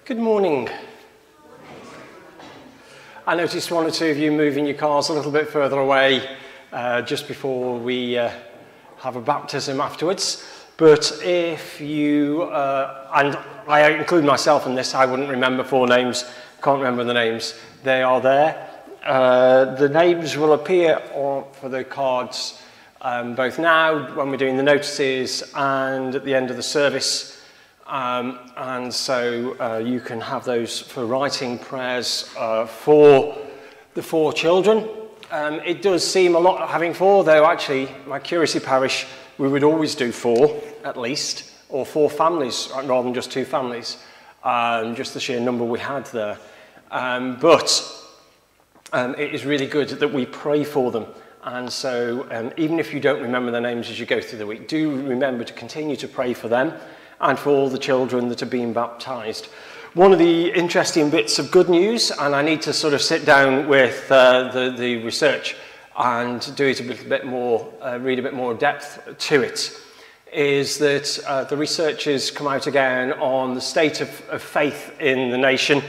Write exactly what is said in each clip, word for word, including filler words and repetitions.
Good morning. I noticed one or two of you moving your cars a little bit further away uh, just before we uh, have a baptism afterwards. But if you, uh, and I include myself in this, I wouldn't remember four names, can't remember the names. They are there. Uh, the names will appear on, for the cards um, both now when we're doing the notices and at the end of the service. Um, and so uh, you can have those for writing prayers uh, for the four children. Um, it does seem a lot having four, though actually my Curacy parish, we would always do four at least, or four families rather than just two families, um, just the sheer number we had there. Um, but um, it is really good that we pray for them. And so um, even if you don't remember their names as you go through the week, do remember to continue to pray for them and for all the children that are being baptised. One of the interesting bits of good news, and I need to sort of sit down with uh, the, the research and do it a little bit more, uh, read a bit more depth to it, is that uh, the research has come out again on the state of, of faith in the nation,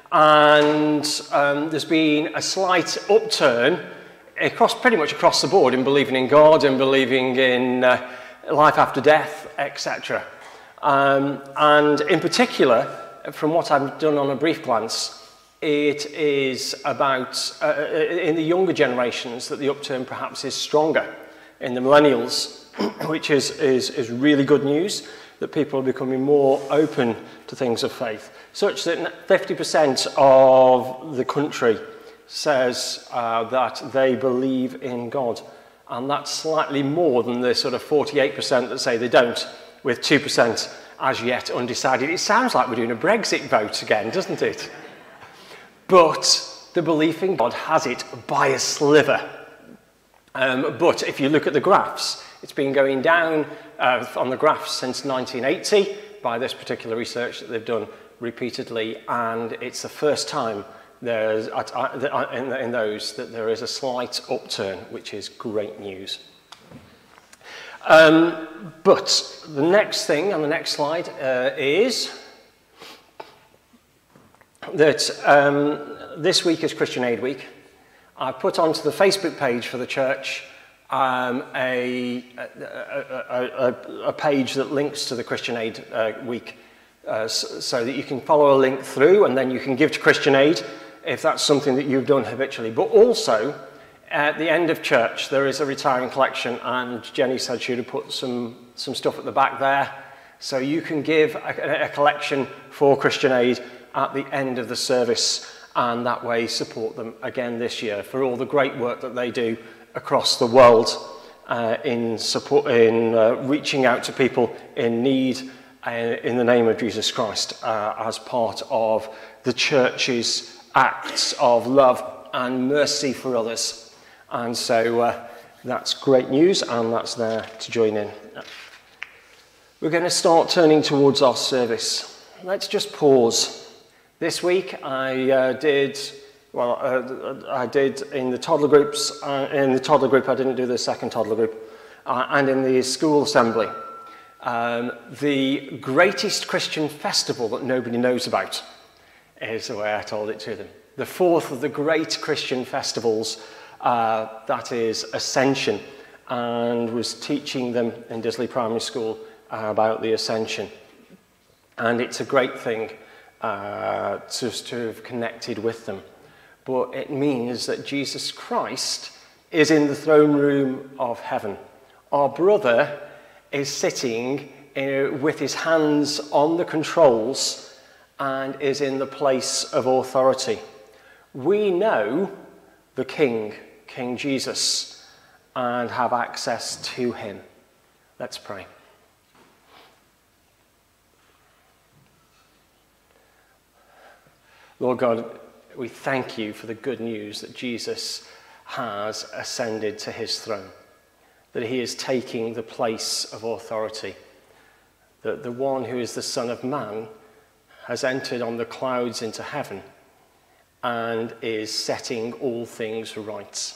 and um, there's been a slight upturn across, pretty much across the board, in believing in God and believing in uh, life after death, et cetera. Um, and in particular, from what I've done on a brief glance, it is about, uh, in the younger generations, that the upturn perhaps is stronger. In the millennials, which is, is, is really good news, that people are becoming more open to things of faith, such that fifty percent of the country says uh, that they believe in God. And that's slightly more than the sort of forty-eight percent that say they don't, with two percent as yet undecided. It sounds like we're doing a Brexit vote again, doesn't it? But the belief in God has it by a sliver. Um, but if you look at the graphs, it's been going down uh, on the graphs since nineteen eighty by this particular research that they've done repeatedly, and it's the first time there's, at, uh, in, in those that there is a slight upturn, which is great news. Um, but the next thing on the next slide uh, is that um, this week is Christian Aid Week. I put onto the Facebook page for the church um, a, a, a, a, a page that links to the Christian Aid uh, Week uh, so, so that you can follow a link through and then you can give to Christian Aid if that's something that you've done habitually. But also, at the end of church, there is a retiring collection, and Jenny said she would have put some, some stuff at the back there. So you can give a, a collection for Christian Aid at the end of the service, and that way support them again this year for all the great work that they do across the world uh, in, support, in uh, reaching out to people in need uh, in the name of Jesus Christ uh, as part of the church's acts of love and mercy for others. And so uh, that's great news, and that's there to join in. We're going to start turning towards our service. Let's just pause. This week I uh, did, well, uh, I did in the toddler groups, uh, in the toddler group, I didn't do the second toddler group, uh, and in the school assembly, um, the greatest Christian festival that nobody knows about is the way I told it to them. The fourth of the great Christian festivals, Uh, that is Ascension, and was teaching them in Disley Primary School uh, about the Ascension. And it's a great thing uh, to, to have connected with them. But it means that Jesus Christ is in the throne room of heaven. Our brother is sitting in, with his hands on the controls and is in the place of authority. We know the King, King Jesus, and have access to him. Let's pray. Lord God, we thank you for the good news that Jesus has ascended to his throne, that he is taking the place of authority, that the one who is the Son of Man has entered on the clouds into heaven and is setting all things right.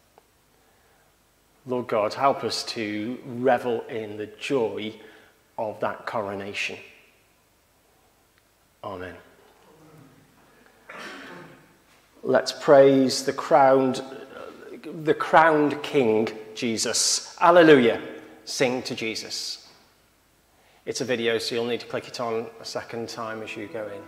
Lord God, help us to revel in the joy of that coronation. Amen. Let's praise the crowned, the crowned King, Jesus. Alleluia. Sing to Jesus. It's a video, so you'll need to click it on a second time as you go in.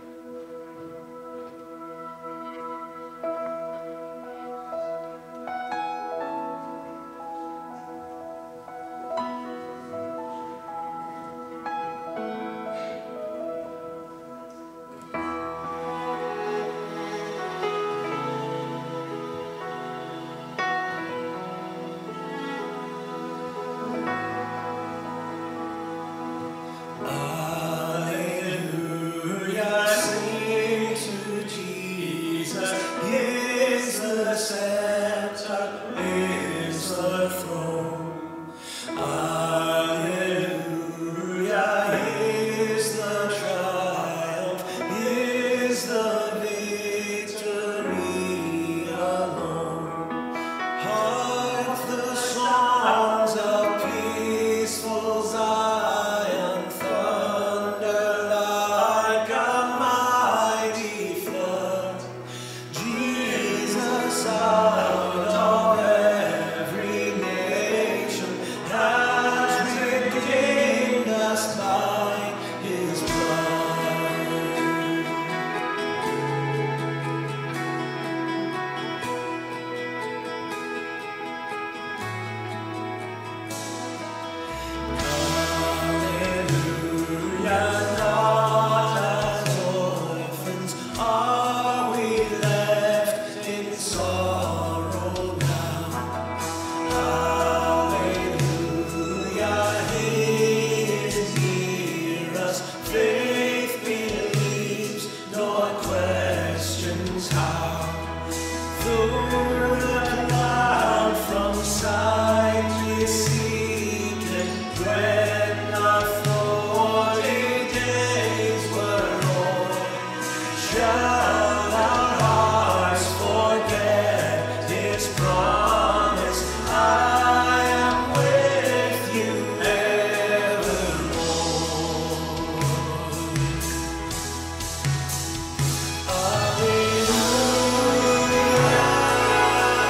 Alleluia.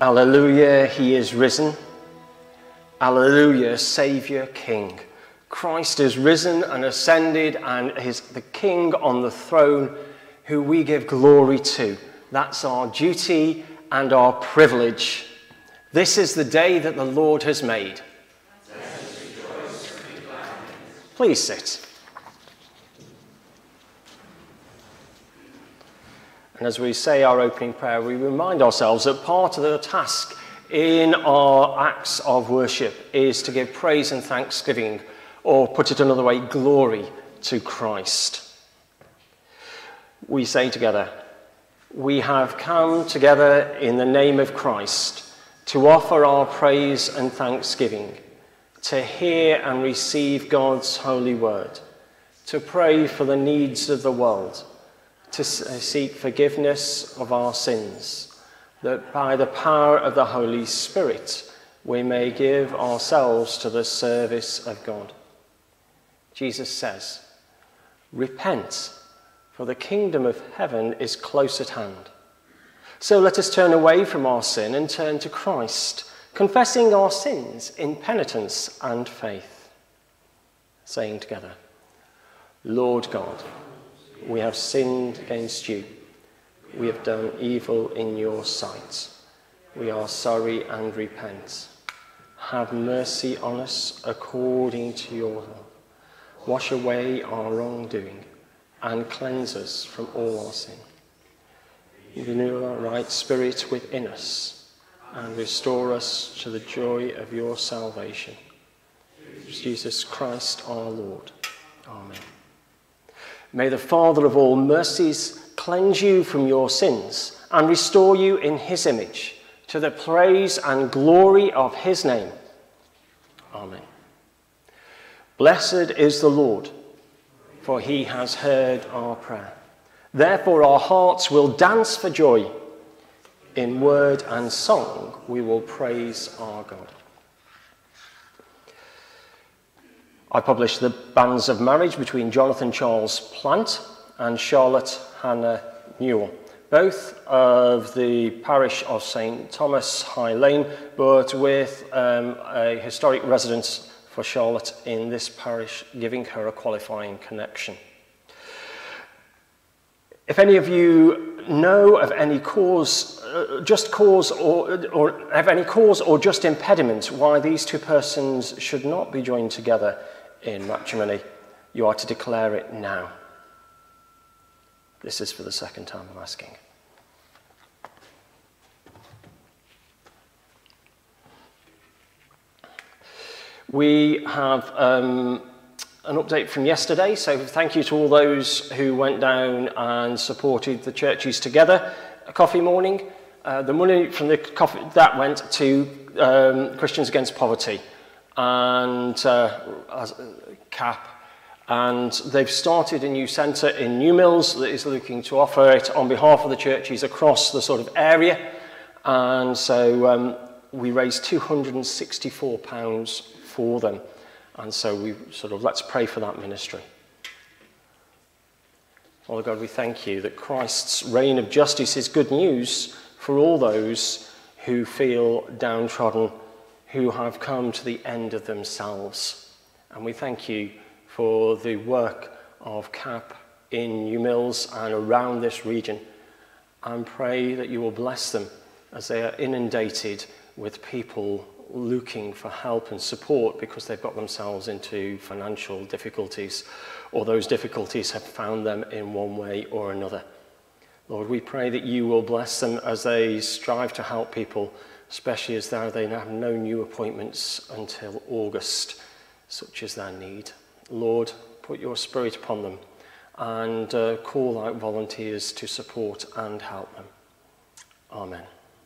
Alleluia, he is risen. Alleluia, Saviour, King. Christ is risen and ascended and is the King on the throne who we give glory to. That's our duty and our privilege. This is the day that the Lord has made. Please sit. And as we say our opening prayer, we remind ourselves that part of the task in our acts of worship is to give praise and thanksgiving, or put it another way, glory to Christ. We say together, we have come together in the name of Christ to offer our praise and thanksgiving, to hear and receive God's holy word, to pray for the needs of the world, to seek forgiveness of our sins, that by the power of the Holy Spirit we may give ourselves to the service of God. Jesus says, repent, for the kingdom of heaven is close at hand. So let us turn away from our sin and turn to Christ, confessing our sins in penitence and faith, saying together, Lord God, we have sinned against you. We have done evil in your sight. We are sorry and repent. Have mercy on us according to your will. Wash away our wrongdoing and cleanse us from all our sin. Renew our right spirit within us and restore us to the joy of your salvation. Jesus Christ our Lord. Amen. May the Father of all mercies cleanse you from your sins and restore you in his image, to the praise and glory of his name. Amen. Blessed is the Lord, for he has heard our prayer. Therefore our hearts will dance for joy. In word and song we will praise our God. I published the banns of marriage between Jonathan Charles Plant and Charlotte Hannah Newell, both of the parish of Saint Thomas High Lane, but with um, a historic residence for Charlotte in this parish, giving her a qualifying connection. If any of you know of any cause, uh, just cause or, or have any cause or just impediment why these two persons should not be joined together in matrimony, you are to declare it now. This is for the second time I'm asking. We have um, an update from yesterday, so thank you to all those who went down and supported the Churches Together a coffee morning. Uh, the money from the coffee, that went to um, Christians Against Poverty and uh, as, uh, C A P, and they've started a new centre in New Mills that is looking to offer it on behalf of the churches across the sort of area, and so um, we raised two hundred and sixty-four pounds for them, and so we sort of let's pray for that ministry. Father God, we thank you that Christ's reign of justice is good news for all those who feel downtrodden, who have come to the end of themselves. And we thank you for the work of C A P in New Mills and around this region, and pray that you will bless them as they are inundated with people looking for help and support because they've got themselves into financial difficulties, or those difficulties have found them in one way or another. Lord, we pray that you will bless them as they strive to help people, especially as they have no new appointments until August, such is their need. Lord, put your spirit upon them and uh, call out volunteers to support and help them. Amen.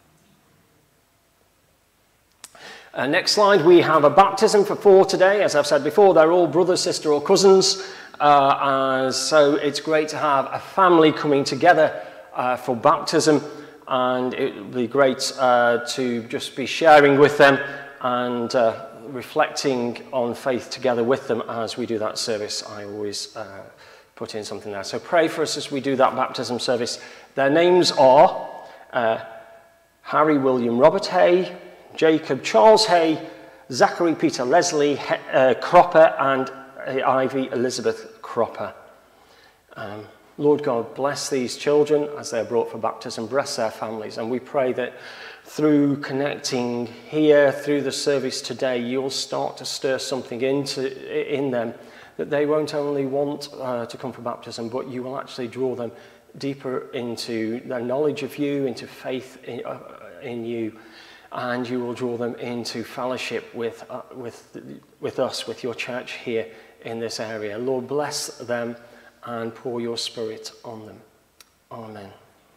Uh, next slide, we have a baptism for four today. As I've said before, they're all brother, sister or cousins. Uh, and so it's great to have a family coming together uh, for baptism. And it would be great uh, to just be sharing with them and uh, reflecting on faith together with them as we do that service. I always uh, put in something there. So pray for us as we do that baptism service. Their names are uh, Harry William Robert Hay, Jacob Charles Hay, Zachary Peter Leslie uh, Cropper, and uh, Ivy Elizabeth Cropper. Um, Lord God, bless these children as they are brought for baptism, bless their families, and we pray that through connecting here, through the service today, you'll start to stir something into in them, that they won't only want uh, to come for baptism, but you will actually draw them deeper into their knowledge of you, into faith in, uh, in you, and you will draw them into fellowship with, uh, with, with us, with your church here in this area. Lord, bless them and pour your Spirit on them. Amen.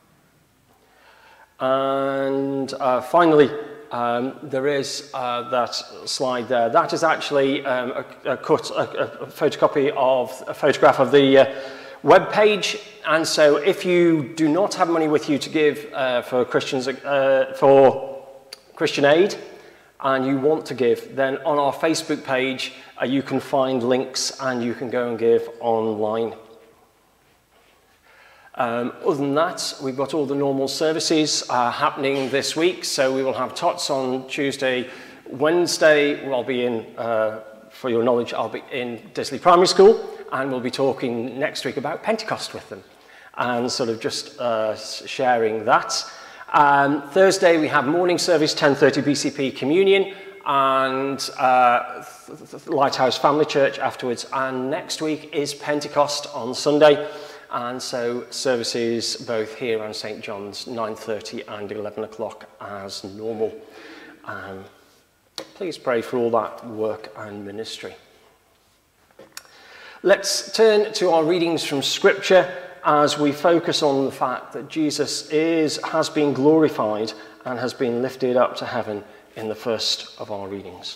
And uh, finally, um, there is uh, that slide there. That is actually um, a, a cut, a, a photocopy of a photograph of the uh, web page. And so, if you do not have money with you to give uh, for Christians uh, for Christian Aid, and you want to give, then on our Facebook page uh, you can find links and you can go and give online. Um, other than that, we've got all the normal services uh, happening this week. So we will have Tots on Tuesday, Wednesday. I'll be in, uh, for your knowledge, I'll be in Disley Primary School, and we'll be talking next week about Pentecost with them, and sort of just uh, sharing that. Um, Thursday we have morning service, ten thirty B C P communion, and uh, Lighthouse Family Church afterwards. And next week is Pentecost on Sunday. And so services both here and Saint John's, nine thirty and eleven o'clock as normal. Um, please pray for all that work and ministry. Let's turn to our readings from Scripture as we focus on the fact that Jesus is, has been glorified and has been lifted up to heaven in the first of our readings.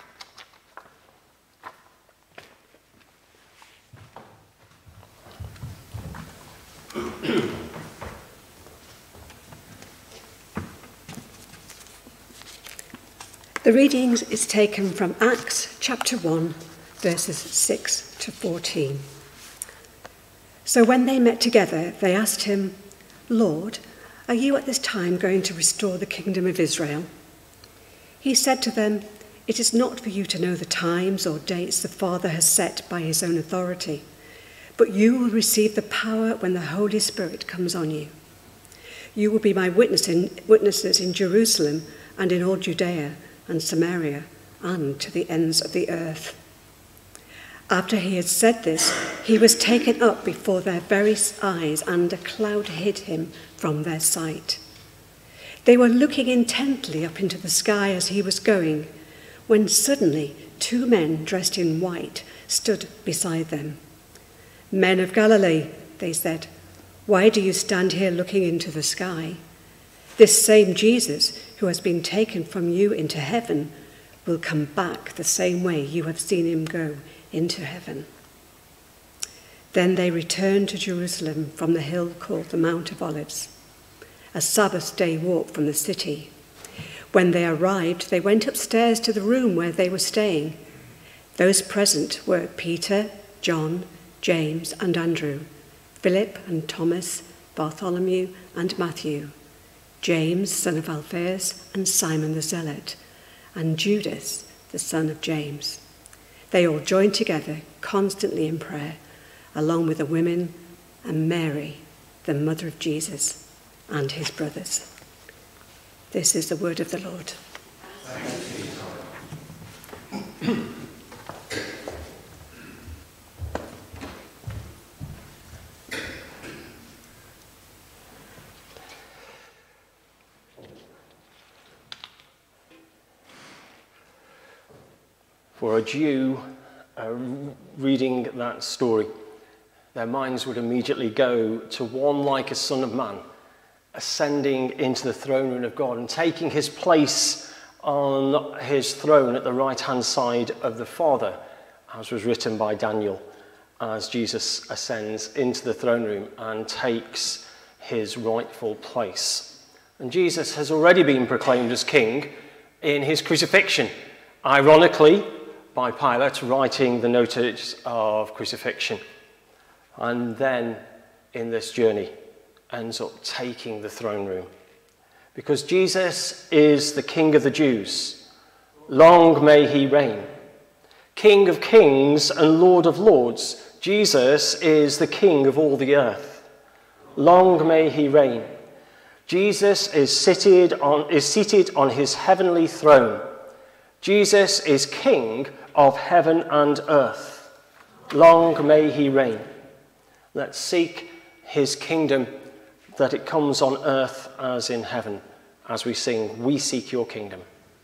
The readings is taken from Acts chapter one, verses six to fourteen. So when they met together, they asked him, "Lord, are you at this time going to restore the kingdom of Israel?" He said to them, "It is not for you to know the times or dates the Father has set by his own authority, but you will receive the power when the Holy Spirit comes on you. You will be my witness in, witnesses in Jerusalem and in all Judea and Samaria and to the ends of the earth." After he had said this, he was taken up before their very eyes, and a cloud hid him from their sight. They were looking intently up into the sky as he was going, when suddenly two men dressed in white stood beside them. "Men of Galilee," they said, "why do you stand here looking into the sky? This same Jesus who has been taken from you into heaven will come back the same way you have seen him go into heaven." Then they returned to Jerusalem from the hill called the Mount of Olives, a Sabbath day walk from the city. When they arrived, they went upstairs to the room where they were staying. Those present were Peter, John, James and Andrew, Philip and Thomas, Bartholomew and Matthew, James, son of Alphaeus, and Simon the Zealot, and Judas, the son of James. They all joined together constantly in prayer, along with the women and Mary, the mother of Jesus, and his brothers. This is the word of the Lord. Thanks. For a Jew uh, reading that story, their minds would immediately go to one like a son of man, ascending into the throne room of God and taking his place on his throne at the right-hand side of the Father, as was written by Daniel, as Jesus ascends into the throne room and takes his rightful place. And Jesus has already been proclaimed as king in his crucifixion, ironically, by Pilate writing the notice of crucifixion. And then in this journey ends up taking the throne room. because Jesus is the King of the Jews. Long may he reign. King of kings and Lord of lords, Jesus is the King of all the earth. Long may he reign. Jesus is seated on, is seated on his heavenly throne. Jesus is King of heaven and earth. Long may he reign. Let's seek his kingdom, that it comes on earth as in heaven, as we sing, "We Seek Your Kingdom."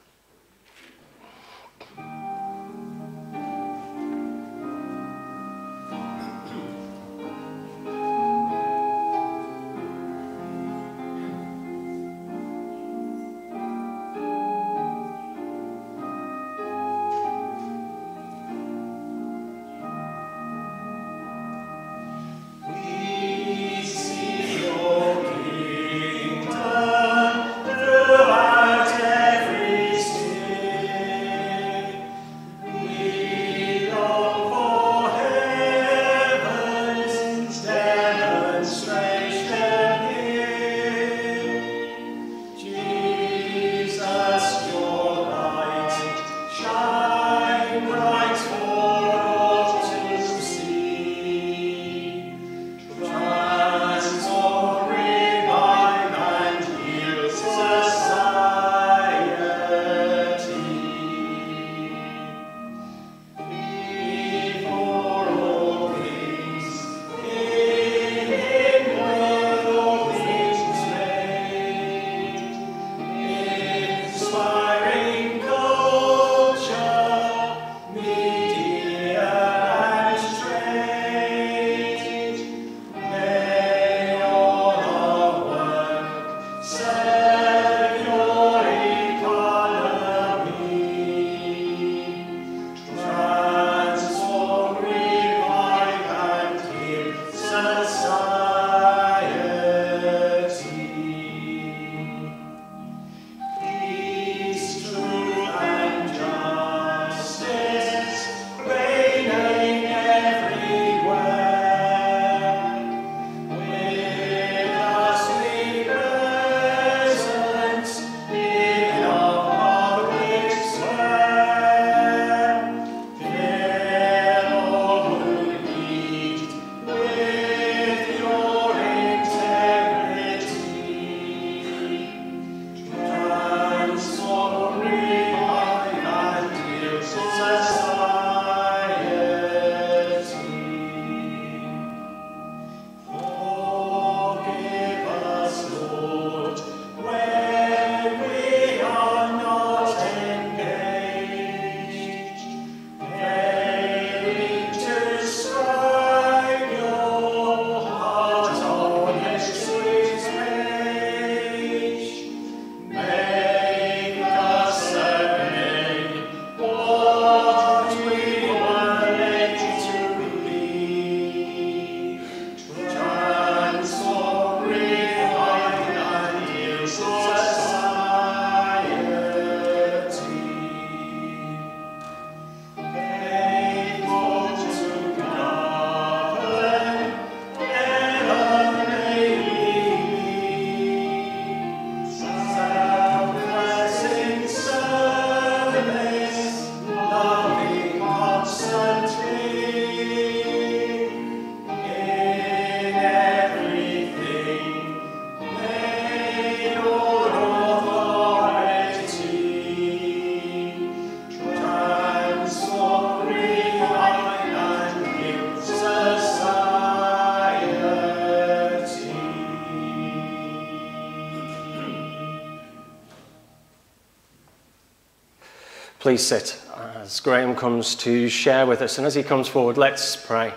Please sit as Graham comes to share with us. And as he comes forward, let's pray.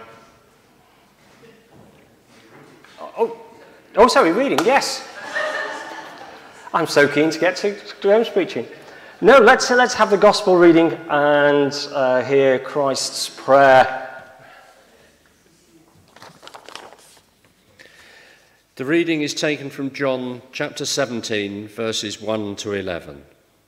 Oh, oh sorry, reading, yes. I'm so keen to get to Graham's preaching. No, let's, let's have the gospel reading and uh, hear Christ's prayer. The reading is taken from John chapter seventeen, verses one to eleven.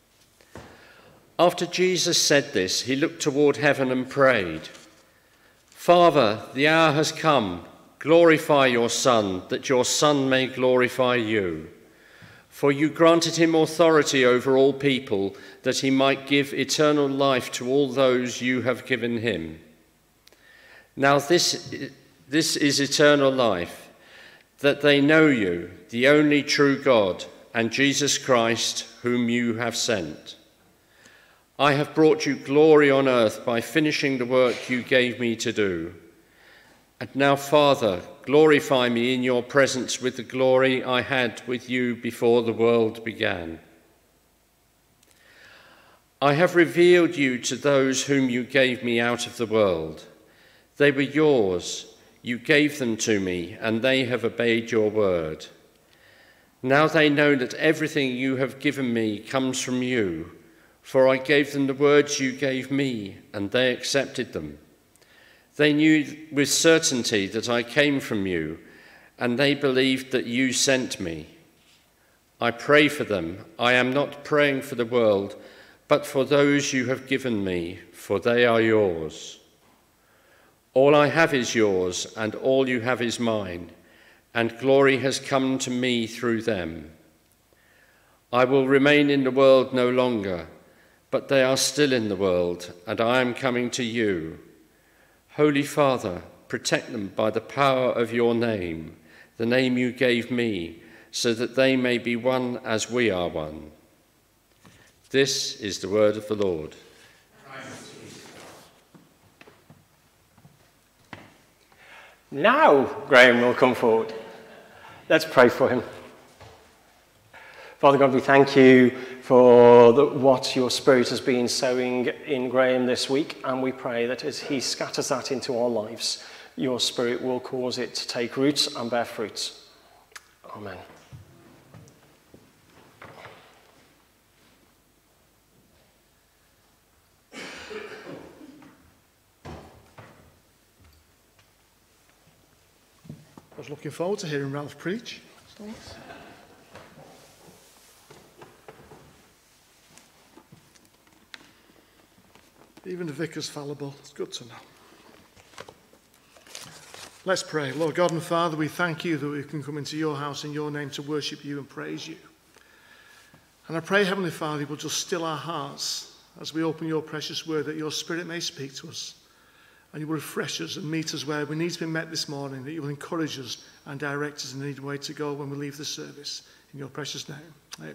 After Jesus said this, he looked toward heaven and prayed, "Father, the hour has come. Glorify your Son, that your Son may glorify you. For you granted him authority over all people, that he might give eternal life to all those you have given him. Now this, this is eternal life, that they know you, the only true God, and Jesus Christ, whom you have sent. I have brought you glory on earth by finishing the work you gave me to do. And now, Father, glorify me in your presence with the glory I had with you before the world began. I have revealed you to those whom you gave me out of the world. They were yours. You gave them to me, and they have obeyed your word. Now they know that everything you have given me comes from you, for I gave them the words you gave me, and they accepted them. They knew with certainty that I came from you, and they believed that you sent me. I pray for them. I am not praying for the world, but for those you have given me, for they are yours. All I have is yours, and all you have is mine, and glory has come to me through them. I will remain in the world no longer, but they are still in the world, and I am coming to you. Holy Father, protect them by the power of your name, the name you gave me, so that they may be one as we are one. This is the word of the Lord. Now Graham will come forward. Let's pray for him. Father God, we thank you for the, what your Spirit has been sowing in Graham this week, and we pray that as he scatters that into our lives, your Spirit will cause it to take roots and bear fruits. Amen. I was looking forward to hearing Ralph preach. Even the vicar's fallible. It's good to know. Let's pray. Lord God and Father, we thank you that we can come into your house in your name to worship you and praise you. And I pray, Heavenly Father, you will just still our hearts as we open your precious word, that your Spirit may speak to us. And you will refresh us and meet us where we need to be met this morning, that you will encourage us and direct us in the way to go when we leave the service. In your precious name, amen.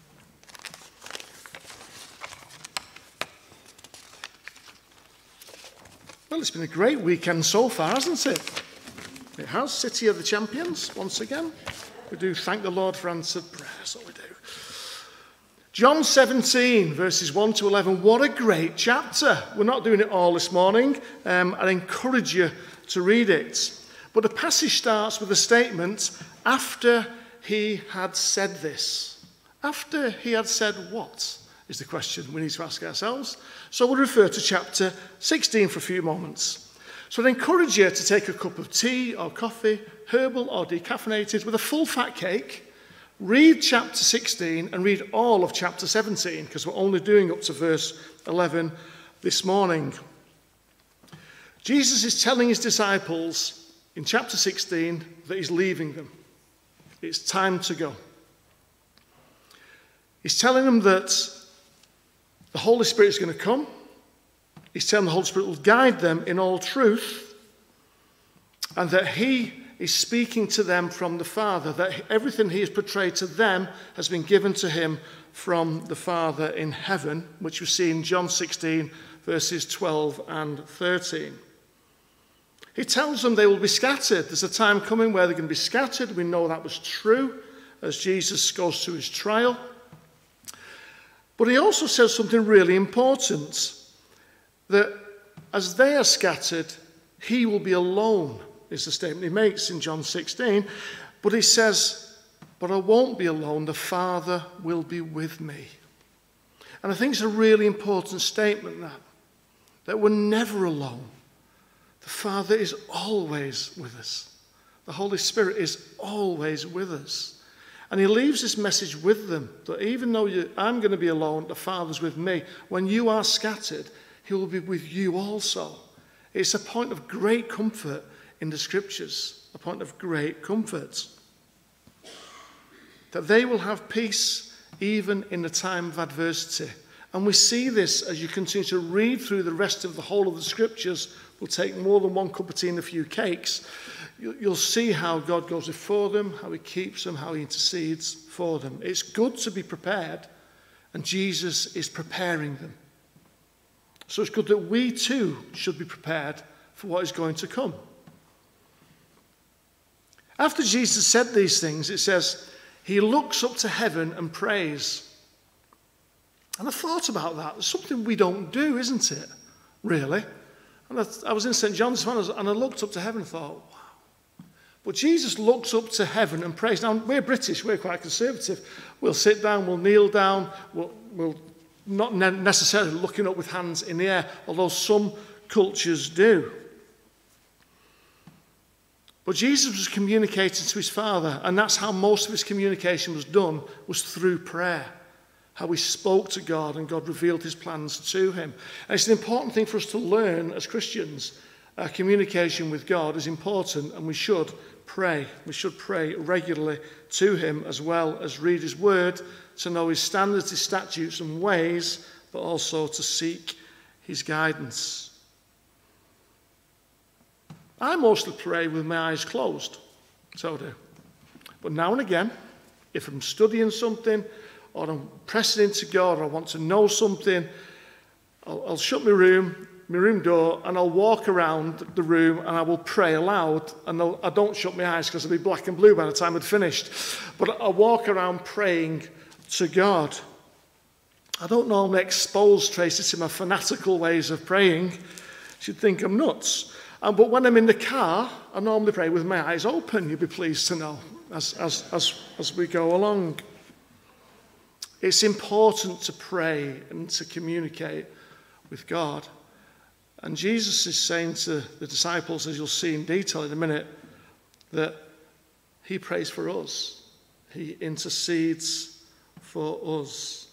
Well, it's been a great weekend so far, hasn't it? It has. City of the Champions, once again. We do thank the Lord for answered prayer, that's what we do. John seventeen, verses one to eleven. What a great chapter. We're not doing it all this morning. Um, I encourage you to read it. But the passage starts with a statement, after he had said this. After he had said what? Is the question we need to ask ourselves. So we'll refer to chapter sixteen for a few moments. So I'd encourage you to take a cup of tea or coffee, herbal or decaffeinated, with a full fat cake. Read chapter sixteen and read all of chapter seventeen, because we're only doing up to verse eleven this morning. Jesus is telling his disciples in chapter sixteen that he's leaving them. It's time to go. He's telling them that the Holy Spirit is going to come. He's telling the Holy Spirit will guide them in all truth, and that he is speaking to them from the Father, that everything he has portrayed to them has been given to him from the Father in heaven, which we see in John sixteen, verses twelve and thirteen. He tells them they will be scattered. There's a time coming where they're going to be scattered. We know that was true as Jesus goes through his trial. But he also says something really important, that as they are scattered, he will be alone, is the statement he makes in John sixteen. But he says, but I won't be alone, the Father will be with me. And I think it's a really important statement, that, that we're never alone. The Father is always with us. The Holy Spirit is always with us. And he leaves this message with them, that even though you, I'm going to be alone, the Father's with me. When you are scattered, he will be with you also. It's a point of great comfort in the Scriptures, a point of great comfort. that they will have peace even in the time of adversity. And we see this as you continue to read through the rest of the whole of the scriptures. We'll take more than one cup of tea and a few cakes. You'll see how God goes before them, how he keeps them, how he intercedes for them. It's good to be prepared, and Jesus is preparing them. So it's good that we too should be prepared for what is going to come. After Jesus said these things, it says, he looks up to heaven and prays. And I thought about that. It's something we don't do, isn't it? Really? And I, I was in Saint John's and I looked up to heaven and thought, wow. But Jesus looks up to heaven and prays. Now, we're British, we're quite conservative. We'll sit down, we'll kneel down, we'll, we'll not necessarily looking up with hands in the air, although some cultures do. But Jesus was communicating to his Father, and that's how most of his communication was done, was through prayer. How he spoke to God and God revealed his plans to him. And it's an important thing for us to learn as Christians. Our communication with God is important, and we should pray. We should pray regularly to him, as well as read his word, to know his standards, his statutes and ways, but also to seek his guidance. I mostly pray with my eyes closed, so I do. But now and again, if I'm studying something, or I'm pressing into God, or I want to know something, I'll, I'll shut my room, my room door, and I'll walk around the room and I will pray aloud. And I'll, I don't shut my eyes because I'll be black and blue by the time I'd finished. But I'll walk around praying to God. I don't normally expose Tracy to my fanatical ways of praying. She'd think I'm nuts. Um, but when I'm in the car, I normally pray with my eyes open, you'll be pleased to know, as, as, as, as we go along. It's important to pray and to communicate with God. And Jesus is saying to the disciples, as you'll see in detail in a minute, that he prays for us. He intercedes for us.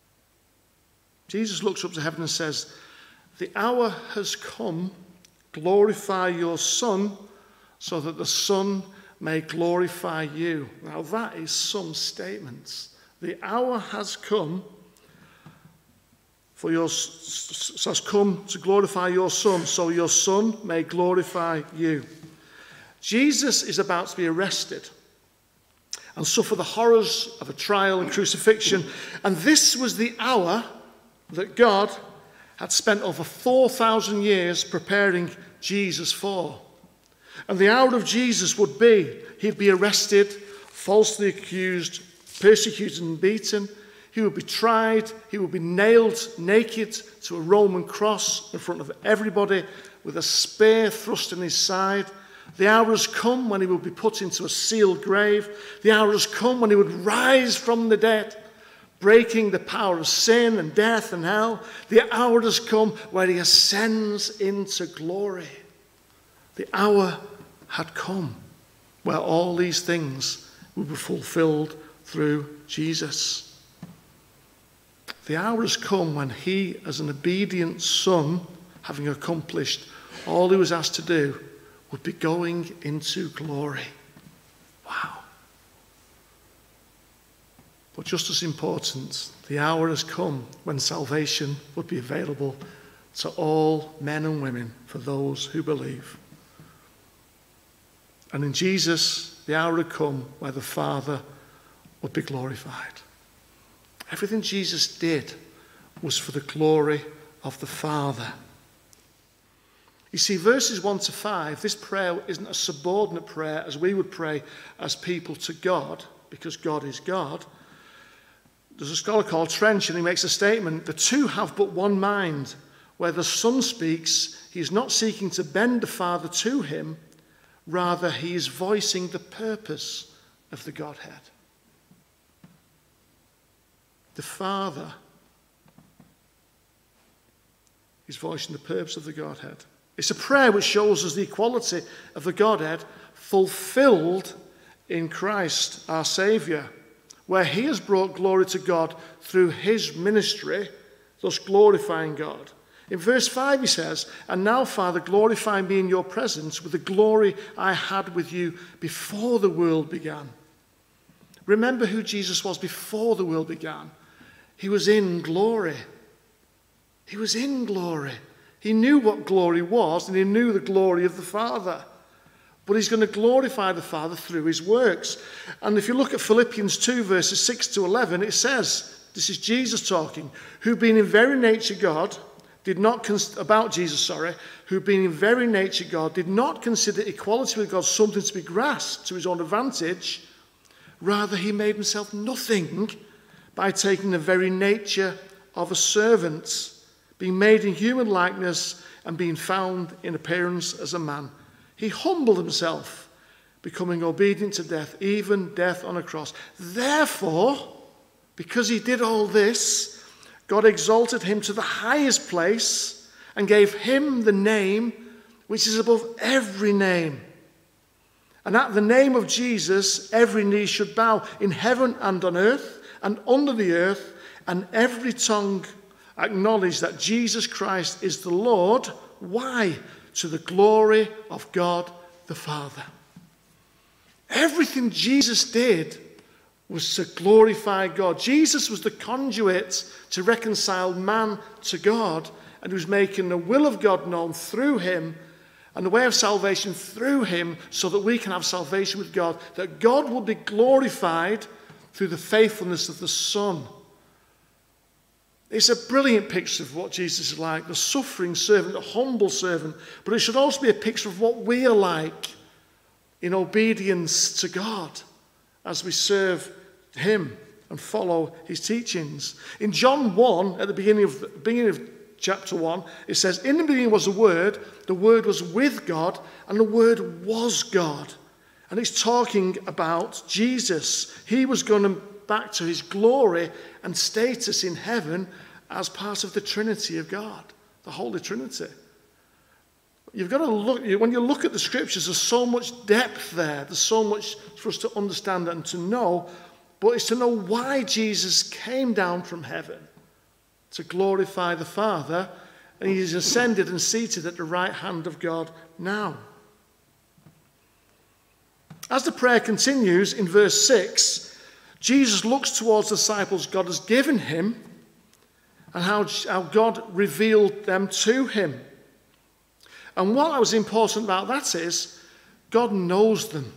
Jesus looks up to heaven and says, the hour has come, glorify your Son, so that the Son may glorify you. Now that is some statements. The hour has come for your has come to glorify your Son, so your Son may glorify you. Jesus is about to be arrested and suffer the horrors of a trial and crucifixion. And this was the hour that God had spent over four thousand years preparing Jesus for. And the hour of Jesus would be, he'd be arrested, falsely accused, persecuted and beaten. He would be tried. He would be nailed naked to a Roman cross in front of everybody with a spear thrust in his side. The hour has come when he will be put into a sealed grave. The hour has come when he would rise from the dead, breaking the power of sin and death and hell. The hour has come where he ascends into glory. The hour had come where all these things would be fulfilled through Jesus. The hour has come when he, as an obedient son, having accomplished all he was asked to do, would be going into glory. Wow. But just as important, the hour has come when salvation would be available to all men and women for those who believe. And in Jesus, the hour had come where the Father would be glorified. Everything Jesus did was for the glory of the Father. You see, verses one to five, this prayer isn't a subordinate prayer as we would pray as people to God, because God is God. There's a scholar called Trench, and he makes a statement, the two have but one mind. Where the Son speaks, he is not seeking to bend the Father to him, rather he is voicing the purpose of the Godhead. The Father is voicing the purpose of the Godhead. It's a prayer which shows us the equality of the Godhead fulfilled in Christ, our Saviour, where he has brought glory to God through his ministry, thus glorifying God. In verse five he says, and now, Father, glorify me in your presence with the glory I had with you before the world began. Remember who Jesus was before the world began. He was in glory. He was in glory. He knew what glory was, and he knew the glory of the Father. But he's going to glorify the Father through his works. And if you look at Philippians two, verses six to eleven, it says, this is Jesus talking, who being in very nature God, did not, cons- about Jesus, sorry, who being in very nature God, did not consider equality with God something to be grasped to his own advantage. Rather, he made himself nothing by taking the very nature of a servant, being made in human likeness and being found in appearance as a man. He humbled himself, becoming obedient to death, even death on a cross. Therefore, because he did all this, God exalted him to the highest place and gave him the name which is above every name. And at the name of Jesus, every knee should bow in heaven and on earth and under the earth, and every tongue acknowledge that Jesus Christ is the Lord. Why? To the glory of God the Father. Everything Jesus did was to glorify God. Jesus was the conduit to reconcile man to God, and he was making the will of God known through him, and the way of salvation through him, so that we can have salvation with God, that God will be glorified through the faithfulness of the Son. It's a brilliant picture of what Jesus is like, the suffering servant, the humble servant, but it should also be a picture of what we are like in obedience to God as we serve him and follow his teachings. In John one, at the beginning of, the beginning of chapter one, it says, in the beginning was the Word, the Word was with God, and the Word was God. And it's talking about Jesus. He was going back to his glory and status in heaven as part of the Trinity of God, the Holy Trinity. You've got to look, when you look at the scriptures, there's so much depth there. There's so much for us to understand and to know, but it's to know why Jesus came down from heaven to glorify the Father, and he's ascended and seated at the right hand of God now. As the prayer continues in verse six, Jesus looks towards the disciples God has given him and how, how God revealed them to him. And what was important about that is God knows them.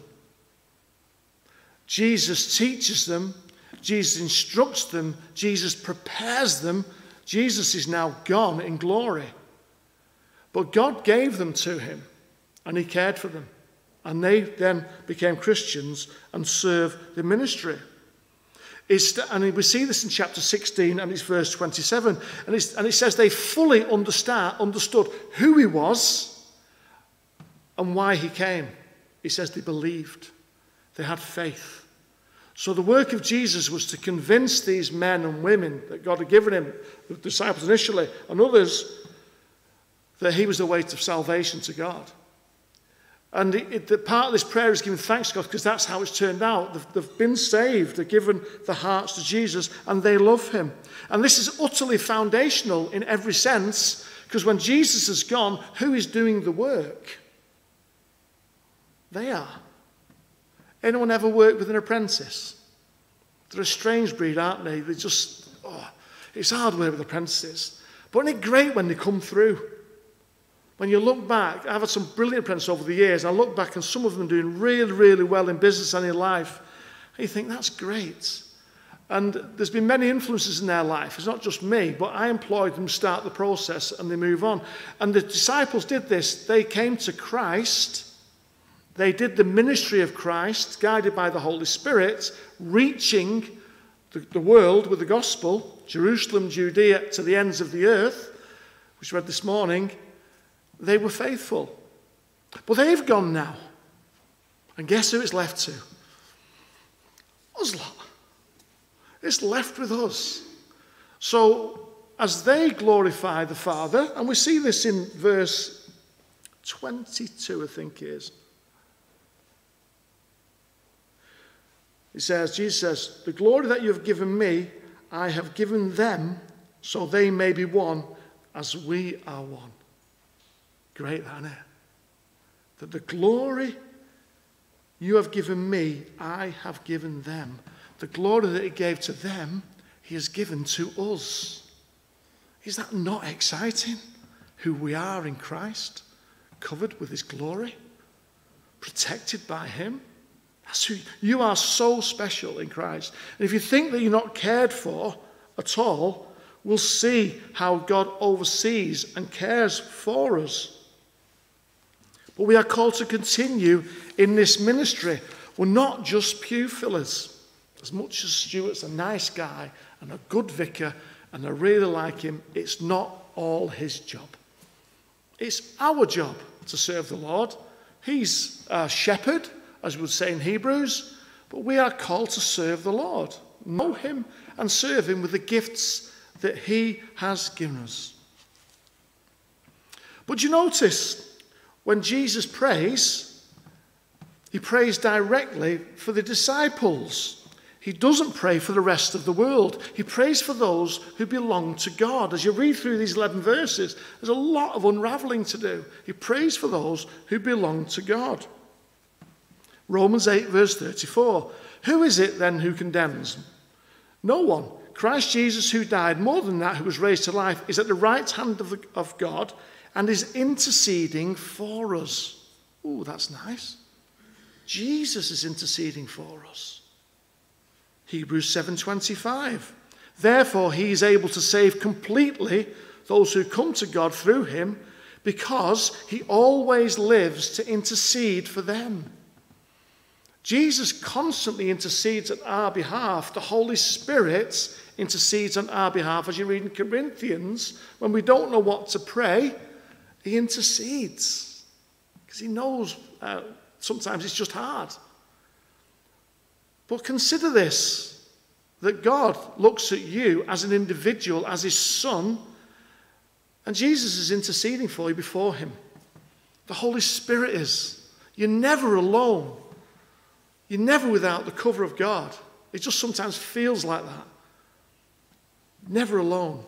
Jesus teaches them. Jesus instructs them. Jesus prepares them. Jesus is now gone in glory. But God gave them to him, and he cared for them. And they then became Christians and served the ministry. It's, and we see this in chapter sixteen, and it's verse twenty-seven. And, it's, and it says they fully understand, understood who he was and why he came. He says they believed. They had faith. So the work of Jesus was to convince these men and women that God had given him, the disciples initially, and others, that he was the way of salvation to God. And it, it, the part of this prayer is giving thanks to God, because that's how it's turned out. They've, they've been saved, they've given their hearts to Jesus, and they love him. And this is utterly foundational in every sense, because when Jesus is gone, who is doing the work? They are. Anyone ever worked with an apprentice? They're a strange breed, aren't they? They just, oh, it's hard work with apprentices. But isn't it great when they come through? When you look back, I've had some brilliant apprentices over the years, and I look back and some of them are doing really, really well in business and in life. And you think, that's great. And there's been many influences in their life. It's not just me, but I employed them to start the process and they move on. And the disciples did this. They came to Christ. They did the ministry of Christ, guided by the Holy Spirit, reaching the, the world with the gospel, Jerusalem, Judea, to the ends of the earth, which we read this morning. They were faithful. But they've gone now. And guess who it's left to? Us lot. It's left with us. So, as they glorify the Father, and we see this in verse twenty-two, I think it is. It says, Jesus says, the glory that you have given me, I have given them, so they may be one as we are one. Great, isn't it? That the glory you have given me, I have given them. the glory that he gave to them, he has given to us. Is that not exciting? Who we are in Christ, covered with his glory, protected by him. That's who, you are so special in Christ. And if you think that you're not cared for at all, we'll see how God oversees and cares for us. But we are called to continue in this ministry. We're not just pew fillers. As much as Stuart's a nice guy and a good vicar and I really like him, it's not all his job. It's our job to serve the Lord. He's a shepherd, as we would say in Hebrews, but we are called to serve the Lord, know him and serve him with the gifts that he has given us. But you notice, when Jesus prays, he prays directly for the disciples. He doesn't pray for the rest of the world. He prays for those who belong to God. As you read through these eleven verses, there's a lot of unraveling to do. He prays for those who belong to God. Romans eight, verse thirty-four. Who is it then who condemns? No one. Christ Jesus, who died, more than that, who was raised to life, is at the right hand of, the, of God and is interceding for us. Ooh, that's nice. Jesus is interceding for us. Hebrews seven twenty-five. Therefore, he is able to save completely those who come to God through him, because he always lives to intercede for them. Jesus constantly intercedes on our behalf. The Holy Spirit intercedes on our behalf. As you read in Corinthians, when we don't know what to pray, he intercedes. Because he knows uh, sometimes it's just hard. But consider this, that God looks at you as an individual, as his son, and Jesus is interceding for you before him. The Holy Spirit is. You're never alone. You're never without the cover of God. It just sometimes feels like that. Never alone.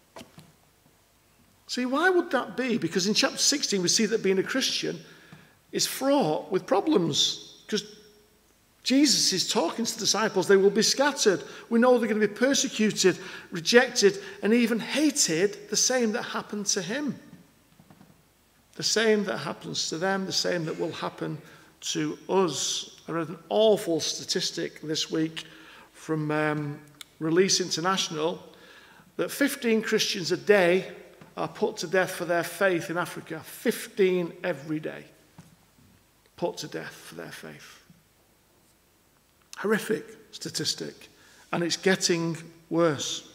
See, why would that be? Because in chapter sixteen we see that being a Christian is fraught with problems. Because Jesus is talking to the disciples, they will be scattered. We know they're going to be persecuted, rejected, and even hated, the same that happened to him. The same that happens to them, the same that will happen to us. I read an awful statistic this week from um, Release International that fifteen Christians a day are put to death for their faith in Africa. fifteen every day put to death for their faith. Horrific statistic, and it's getting worse.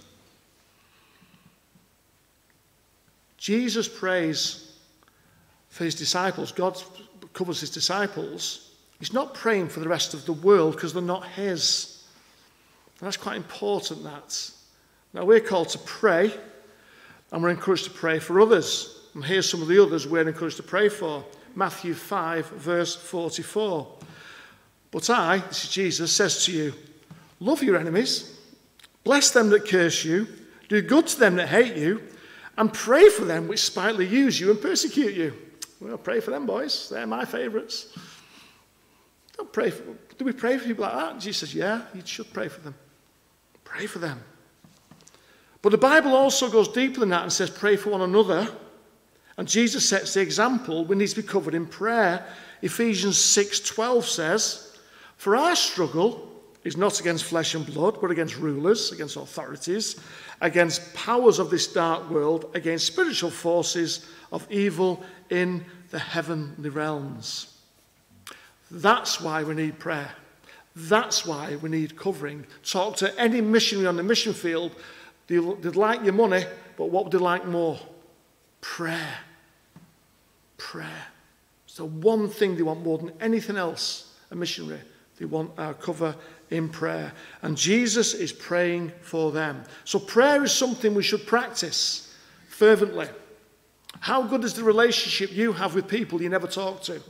Jesus prays for his disciples. God covers his disciples. He's not praying for the rest of the world because they're not his. And that's quite important, that. Now, we're called to pray, and we're encouraged to pray for others. And here's some of the others we're encouraged to pray for. Matthew five, verse forty-four. But I, this is Jesus, says to you, love your enemies, bless them that curse you, do good to them that hate you, and pray for them which spitefully use you and persecute you. Well, pray for them, boys. They're my favourites. Don't pray for, do we pray for people like that? Jesus says, yeah, you should pray for them. Pray for them. But the Bible also goes deeper than that and says pray for one another. And Jesus sets the example. We need to be covered in prayer. Ephesians six twelve says, for our struggle is not against flesh and blood, but against rulers, against authorities, against powers of this dark world, against spiritual forces of evil in the heavenly realms. That's why we need prayer. That's why we need covering. Talk to any missionary on the mission field. They'd like your money, but what would they like more? Prayer. Prayer. It's the one thing they want more than anything else, a missionary. They want our cover in prayer. And Jesus is praying for them. So prayer is something we should practice fervently. How good is the relationship you have with people you never talk to?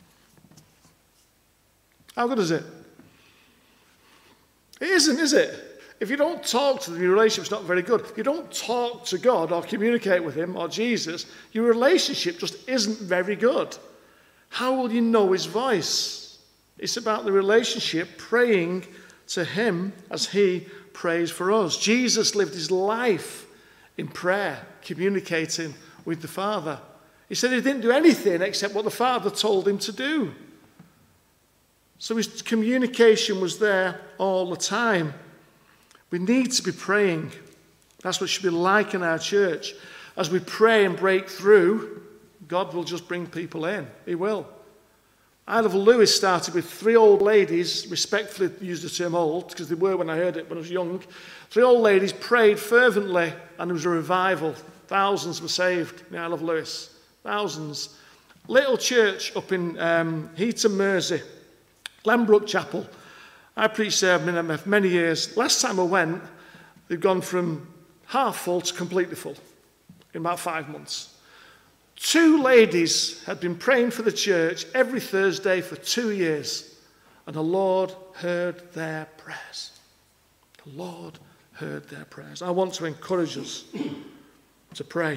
How good is it? It isn't, is it? If you don't talk to them, your relationship's not very good. If you don't talk to God or communicate with him or Jesus, your relationship just isn't very good. How will you know his voice? It's about the relationship, praying to him as he prays for us. Jesus lived his life in prayer, communicating with the Father. He said he didn't do anything except what the Father told him to do. So his communication was there all the time. We need to be praying. That's what it should be like in our church. As we pray and break through, God will just bring people in. He will. I Love Lewis started with three old ladies, respectfully use the term old, because they were when I heard it when I was young. Three old ladies prayed fervently, and there was a revival. Thousands were saved in I Love Lewis. Thousands. Little church up in um, Heaton, Mersey, Glenbrook Chapel. I preached there for many years. Last time I went, they'd gone from half full to completely full in about five months. Two ladies had been praying for the church every Thursday for two years, and the Lord heard their prayers. The Lord heard their prayers. I want to encourage us to pray.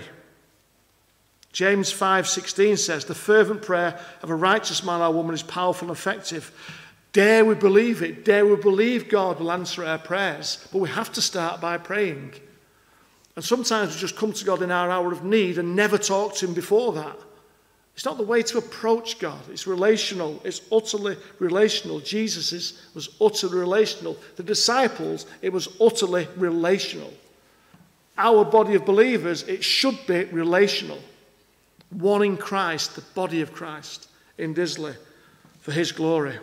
James five sixteen says, the fervent prayer of a righteous man or woman is powerful and effective. Dare we believe it? Dare we believe God will answer our prayers? But we have to start by praying. And sometimes we just come to God in our hour of need and never talk to him before that. It's not the way to approach God. It's relational. It's utterly relational. Jesus is, was utterly relational. The disciples, it was utterly relational. Our body of believers, it should be relational. One in Christ, the body of Christ in Disley for his glory.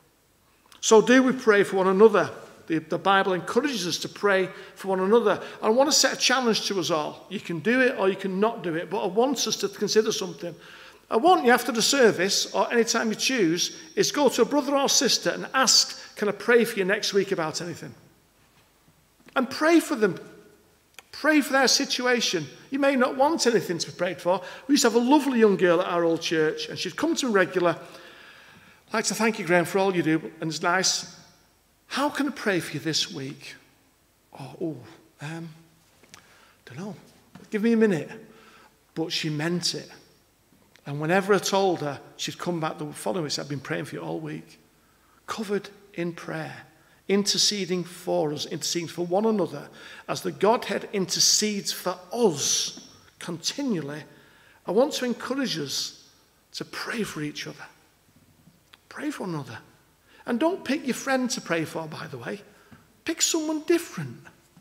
So do we pray for one another? The, the Bible encourages us to pray for one another. I want to set a challenge to us all. You can do it or you can not do it, but I want us to consider something. I want you after the service, or any time you choose, is go to a brother or sister and ask, can I pray for you next week about anything? And pray for them. Pray for their situation. You may not want anything to be prayed for. We used to have a lovely young girl at our old church, and she'd come to me regular. I'd like to thank you, Graham, for all you do, and it's nice. How can I pray for you this week? Oh, oh um, don't know. Give me a minute. But she meant it. And whenever I told her, she'd come back the following week. I've been praying for you all week. Covered in prayer. Interceding for us. Interceding for one another. As the Godhead intercedes for us continually, I want to encourage us to pray for each other. Pray for one another. And don't pick your friend to pray for, by the way. Pick someone different.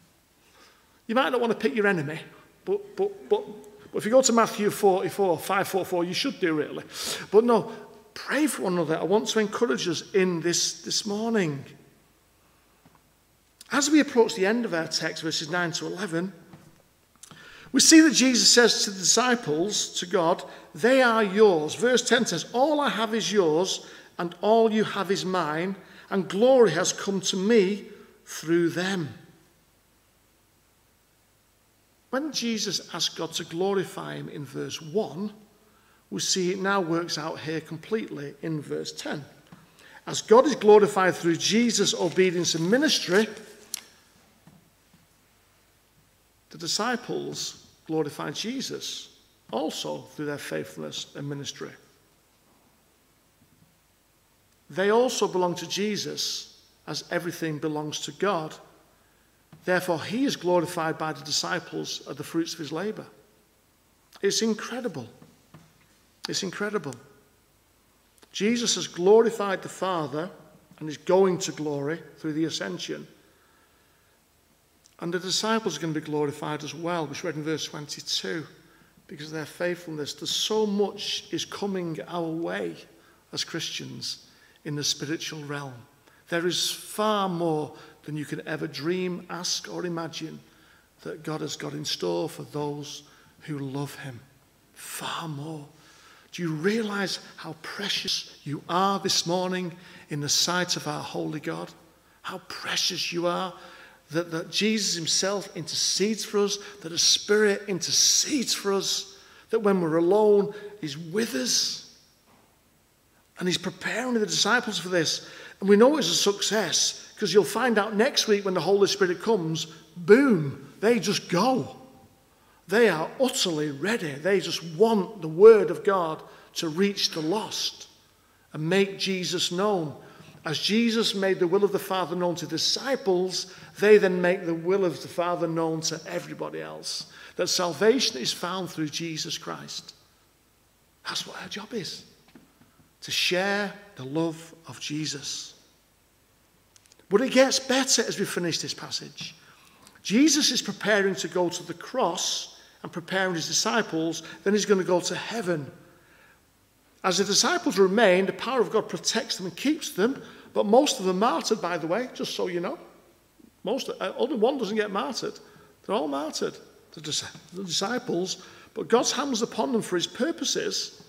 You might not want to pick your enemy, but, but, but, but if you go to Matthew forty-four, five forty-four, you should do really. But no, pray for one another. I want to encourage us in this this morning. As we approach the end of our text, verses nine to eleven, we see that Jesus says to the disciples, to God, they are yours. Verse ten says, all I have is yours, and all you have is mine, and glory has come to me through them. When Jesus asked God to glorify him in verse one, we see it now works out here completely in verse ten. As God is glorified through Jesus' obedience and ministry, the disciples glorified Jesus also through their faithfulness and ministry. They also belong to Jesus as everything belongs to God. Therefore, he is glorified by the disciples of the fruits of his labor. It's incredible. It's incredible. Jesus has glorified the Father and is going to glory through the ascension. And the disciples are going to be glorified as well, which we read in verse twenty-two, because of their faithfulness. There's so much is coming our way as Christians in the spiritual realm. There is far more than you could ever dream, ask, or imagine that God has got in store for those who love him. Far more. Do you realize how precious you are this morning in the sight of our holy God? How precious you are that, that Jesus himself intercedes for us, that the Spirit intercedes for us, that when we're alone, he's with us. And he's preparing the disciples for this. And we know it's a success because you'll find out next week when the Holy Spirit comes, boom, they just go. They are utterly ready. They just want the word of God to reach the lost and make Jesus known. As Jesus made the will of the Father known to disciples, they then make the will of the Father known to everybody else. That salvation is found through Jesus Christ. That's what our job is. To share the love of Jesus. But it gets better as we finish this passage. Jesus is preparing to go to the cross and preparing his disciples, then he's going to go to heaven. As the disciples remain, the power of God protects them and keeps them, but most of them martyred, by the way, just so you know. Most, only one doesn't get martyred. They're all martyred, the disciples, but God's hand was upon them for his purposes.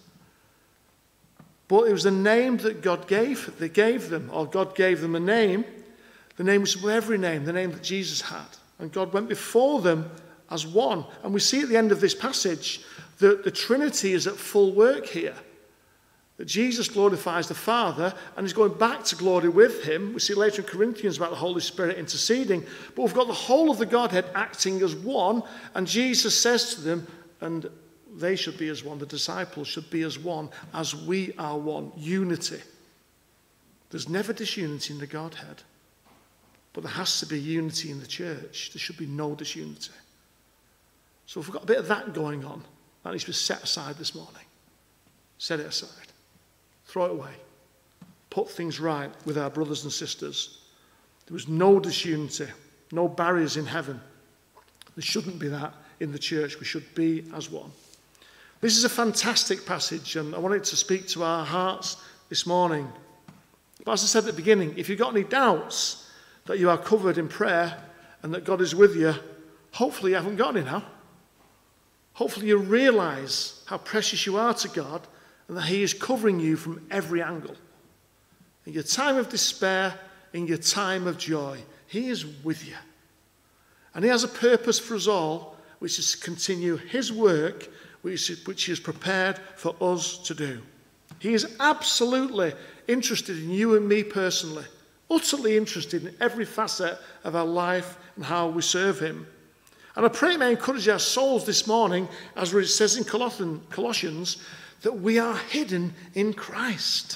But it was the name that God gave, they gave them, or God gave them a name. The name was every name, the name that Jesus had. And God went before them as one. And we see at the end of this passage that the Trinity is at full work here. That Jesus glorifies the Father and is going back to glory with him. We see later in Corinthians about the Holy Spirit interceding. But we've got the whole of the Godhead acting as one. And Jesus says to them, and they should be as one, the disciples should be as one, as we are one. Unity. There's never disunity in the Godhead. But there has to be unity in the church. There should be no disunity. So if we've got a bit of that going on, that needs to be set aside this morning. Set it aside. Throw it away. Put things right with our brothers and sisters. There was no disunity, no barriers in heaven. There shouldn't be that in the church. We should be as one. This is a fantastic passage, and I want it to speak to our hearts this morning. But as I said at the beginning, if you've got any doubts that you are covered in prayer and that God is with you, hopefully you haven't got any now. Hopefully you realise how precious you are to God and that he is covering you from every angle. In your time of despair, in your time of joy, he is with you. And he has a purpose for us all, which is to continue his work, which, which he has prepared for us to do. He is absolutely interested in you and me personally, utterly interested in every facet of our life and how we serve him. And I pray it may encourage our souls this morning, as it says in Colossians, that we are hidden in Christ.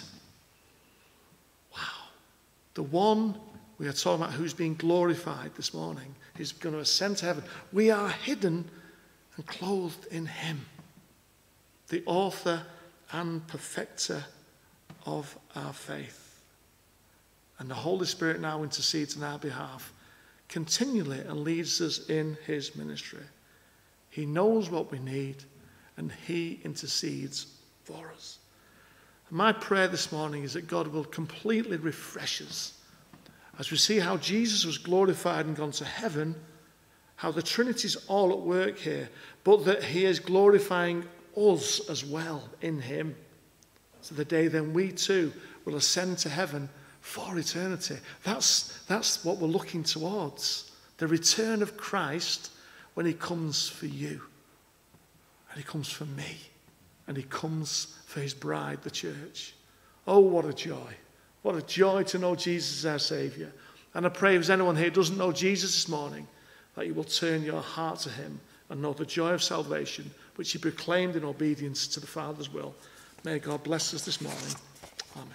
Wow. The one we are talking about who's being glorified this morning is going to ascend to heaven. We are hidden and clothed in him, the author and perfecter of our faith. And the Holy Spirit now intercedes on our behalf continually and leads us in his ministry. He knows what we need and he intercedes for us. And my prayer this morning is that God will completely refresh us as we see how Jesus was glorified and gone to heaven, how the Trinity is all at work here, but that he is glorifying us as well in him. So the day then we too will ascend to heaven for eternity. That's, that's what we're looking towards. The return of Christ when he comes for you. And he comes for me. And he comes for his bride, the church. Oh, what a joy. What a joy to know Jesus is our Saviour. And I pray if there's anyone here who doesn't know Jesus this morning, that you will turn your heart to him and know the joy of salvation, which he proclaimed in obedience to the Father's will. May God bless us this morning. Amen.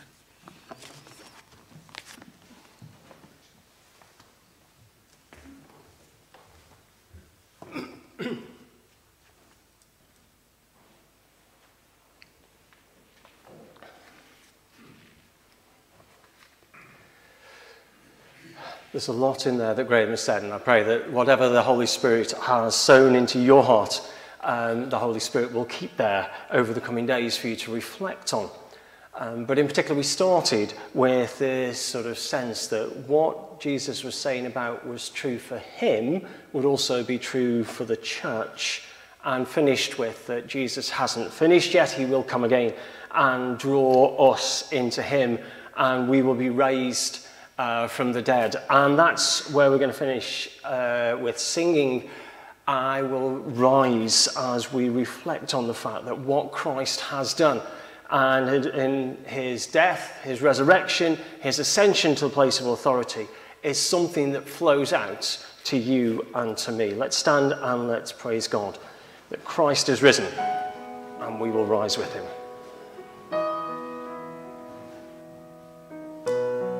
There's a lot in there that Graham has said, and I pray that whatever the Holy Spirit has sown into your heart, um, the Holy Spirit will keep there over the coming days for you to reflect on. Um, but in particular, we started with this sort of sense that what Jesus was saying about was true for him would also be true for the church, and finished with that Jesus hasn't finished yet. He will come again and draw us into him, and we will be raised Uh, from the dead. And that's where we're going to finish uh, with singing I Will Rise, as we reflect on the fact that what Christ has done, and in his death, his resurrection, his ascension to the place of authority, is something that flows out to you and to me. Let's stand and let's praise God that Christ is risen and we will rise with him.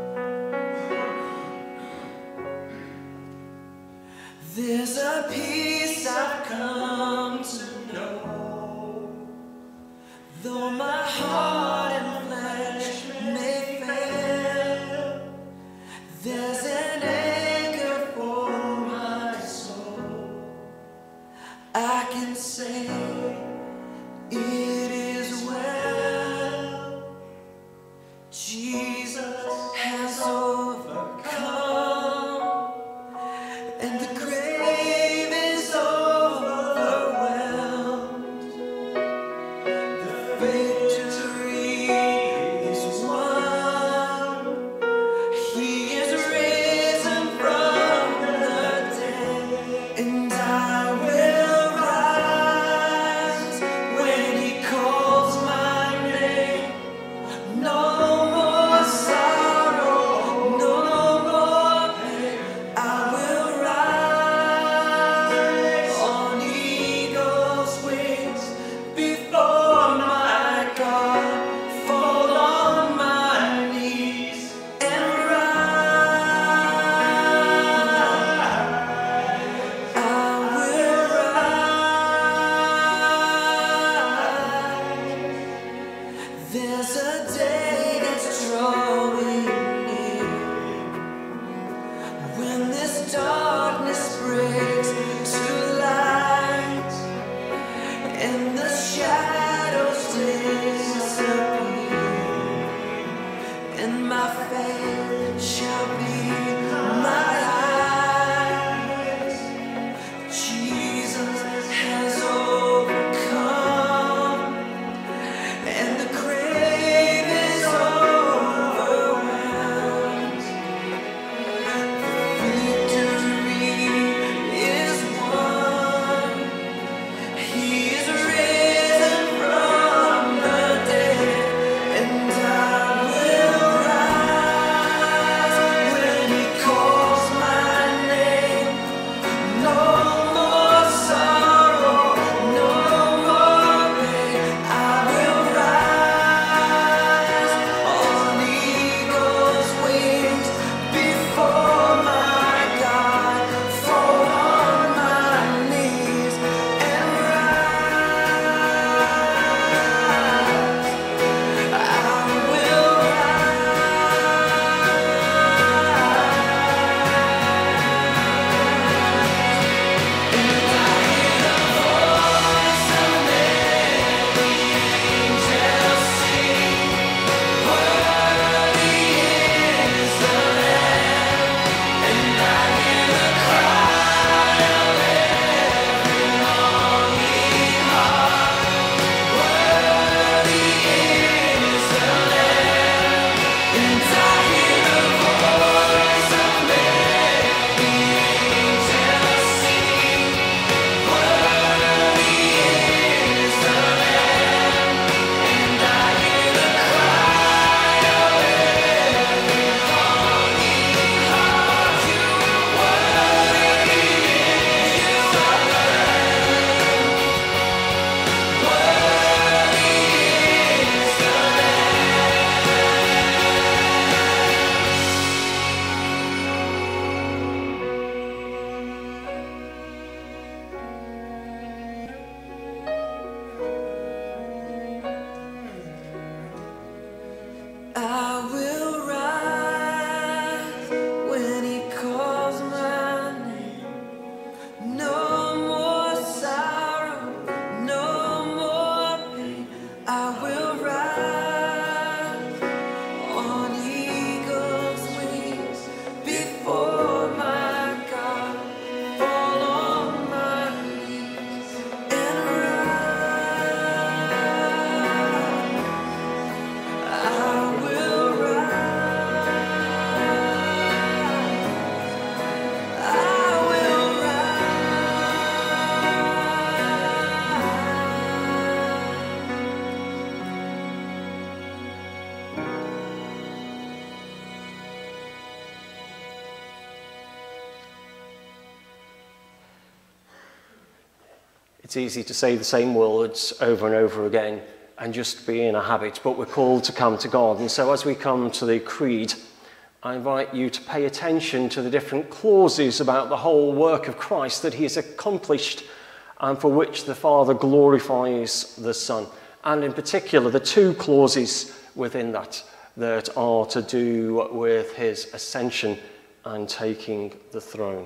It's easy to say the same words over and over again and just be in a habit, but we're called to come to God. And so as we come to the Creed, I invite you to pay attention to the different clauses about the whole work of Christ that he has accomplished and for which the Father glorifies the Son. And in particular, the two clauses within that that are to do with his ascension and taking the throne.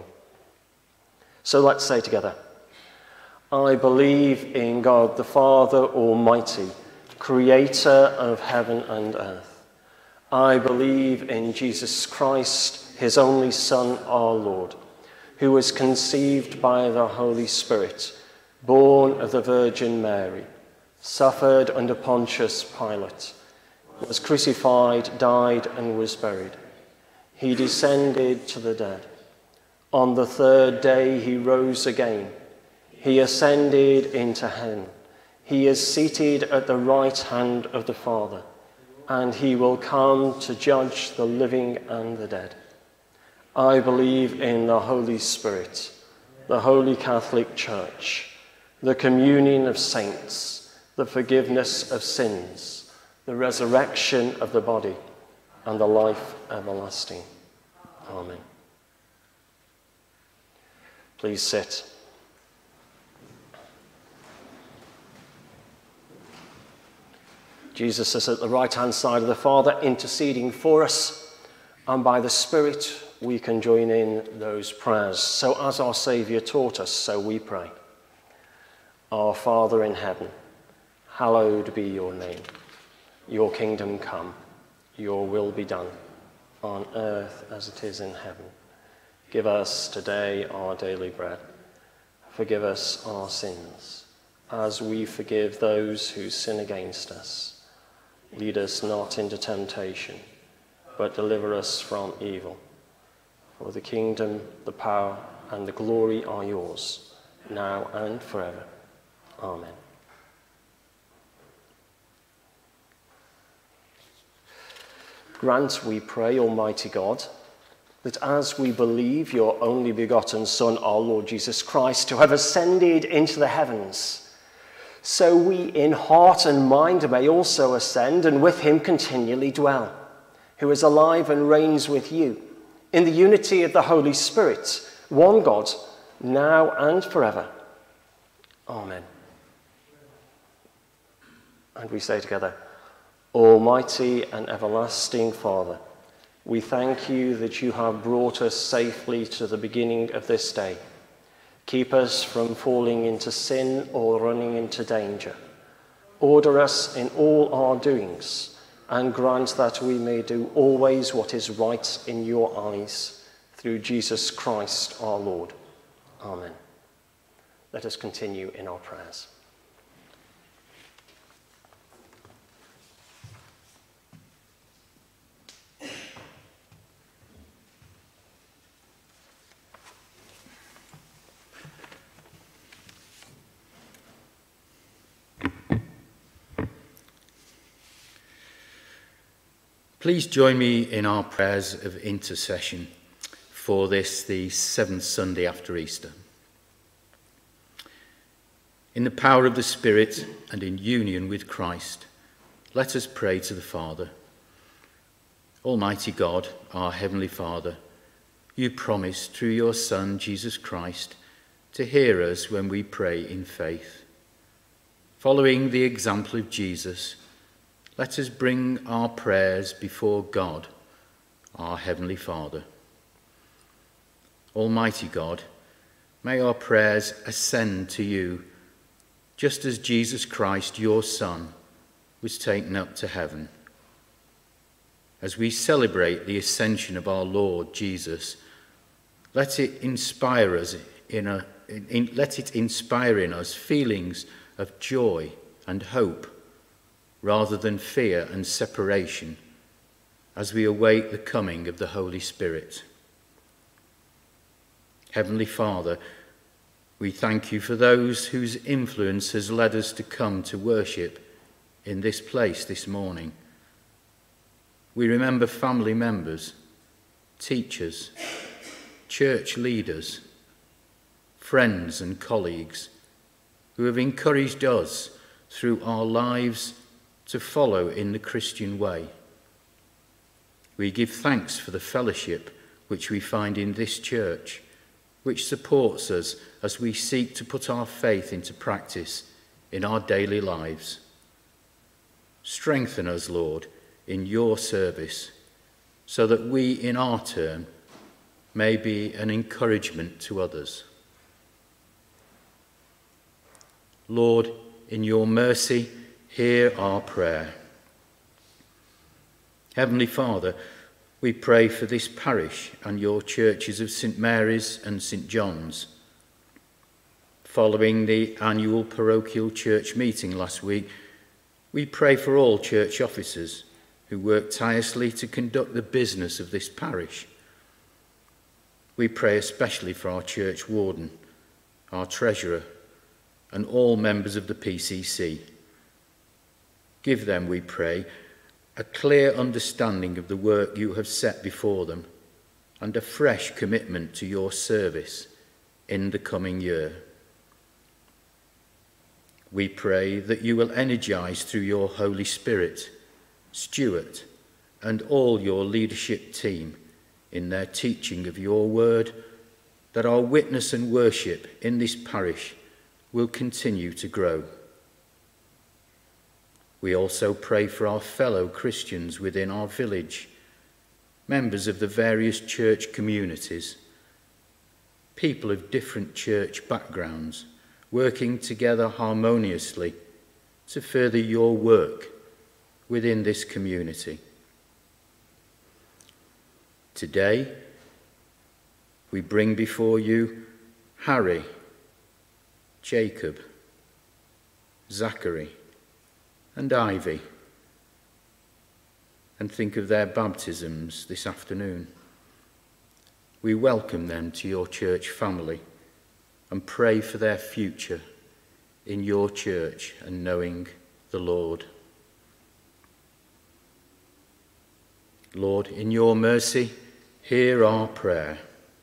So let's say together, I believe in God the Father Almighty, creator of heaven and earth. I believe in Jesus Christ, his only Son, our Lord, who was conceived by the Holy Spirit, born of the Virgin Mary, suffered under Pontius Pilate, was crucified, died, and was buried. He descended to the dead. On the third day he rose again. He ascended into heaven. He is seated at the right hand of the Father, and he will come to judge the living and the dead. I believe in the Holy Spirit, the Holy Catholic Church, the communion of saints, the forgiveness of sins, the resurrection of the body, and the life everlasting. Amen. Please sit. Jesus is at the right-hand side of the Father, interceding for us, and by the Spirit we can join in those prayers. So as our Saviour taught us, so we pray. Our Father in heaven, hallowed be your name. Your kingdom come, your will be done, on earth as it is in heaven. Give us today our daily bread. Forgive us our sins, as we forgive those who sin against us. Lead us not into temptation, but deliver us from evil. For the kingdom, the power, and the glory are yours, now and forever. Amen. Grant, we pray, Almighty God, that as we believe your only begotten Son, our Lord Jesus Christ, who have ascended into the heavens, so we in heart and mind may also ascend and with him continually dwell, who is alive and reigns with you, in the unity of the Holy Spirit, one God, now and forever. Amen. And we say together, Almighty and everlasting Father, we thank you that you have brought us safely to the beginning of this day. Keep us from falling into sin or running into danger. Order us in all our doings, and grant that we may do always what is right in your eyes, through Jesus Christ our Lord. Amen. Let us continue in our prayers. Please join me in our prayers of intercession for this, the seventh Sunday after Easter. In the power of the Spirit and in union with Christ, let us pray to the Father. Almighty God, our Heavenly Father, you promised through your Son, Jesus Christ, to hear us when we pray in faith. Following the example of Jesus, let us bring our prayers before God, our Heavenly Father. Almighty God, may our prayers ascend to you, just as Jesus Christ, your Son, was taken up to heaven. As we celebrate the ascension of our Lord Jesus, let it inspire us in a, in, let it inspire in us feelings of joy and hope, rather than fear and separation, as we await the coming of the Holy Spirit. Heavenly Father, we thank you for those whose influence has led us to come to worship in this place this morning. We remember family members, teachers, church leaders, friends and colleagues who have encouraged us through our lives to follow in the Christian way. We give thanks for the fellowship which we find in this church, which supports us as we seek to put our faith into practice in our daily lives. Strengthen us, Lord, in your service, so that we in our turn may be an encouragement to others. Lord, in your mercy, hear our prayer. Heavenly Father, we pray for this parish and your churches of St Mary's and St John's. Following the annual parochial church meeting last week, we pray for all church officers who work tirelessly to conduct the business of this parish. We pray especially for our church warden, our treasurer, and all members of the P C C. Give them, we pray, a clear understanding of the work you have set before them and a fresh commitment to your service in the coming year. We pray that you will energize through your Holy Spirit, Stuart, and all your leadership team in their teaching of your word, that our witness and worship in this parish will continue to grow. We also pray for our fellow Christians within our village, members of the various church communities, people of different church backgrounds, working together harmoniously to further your work within this community. Today, we bring before you Harry, Jacob, Zachary, and Ivy, and think of their baptisms this afternoon. We welcome them to your church family and pray for their future in your church and knowing the Lord. Lord, in your mercy, hear our prayer.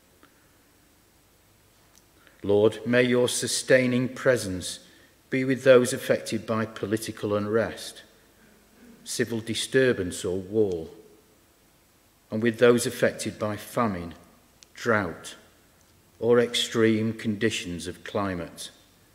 Lord, may your sustaining presence be with those affected by political unrest, civil disturbance or war, and with those affected by famine, drought, or extreme conditions of climate.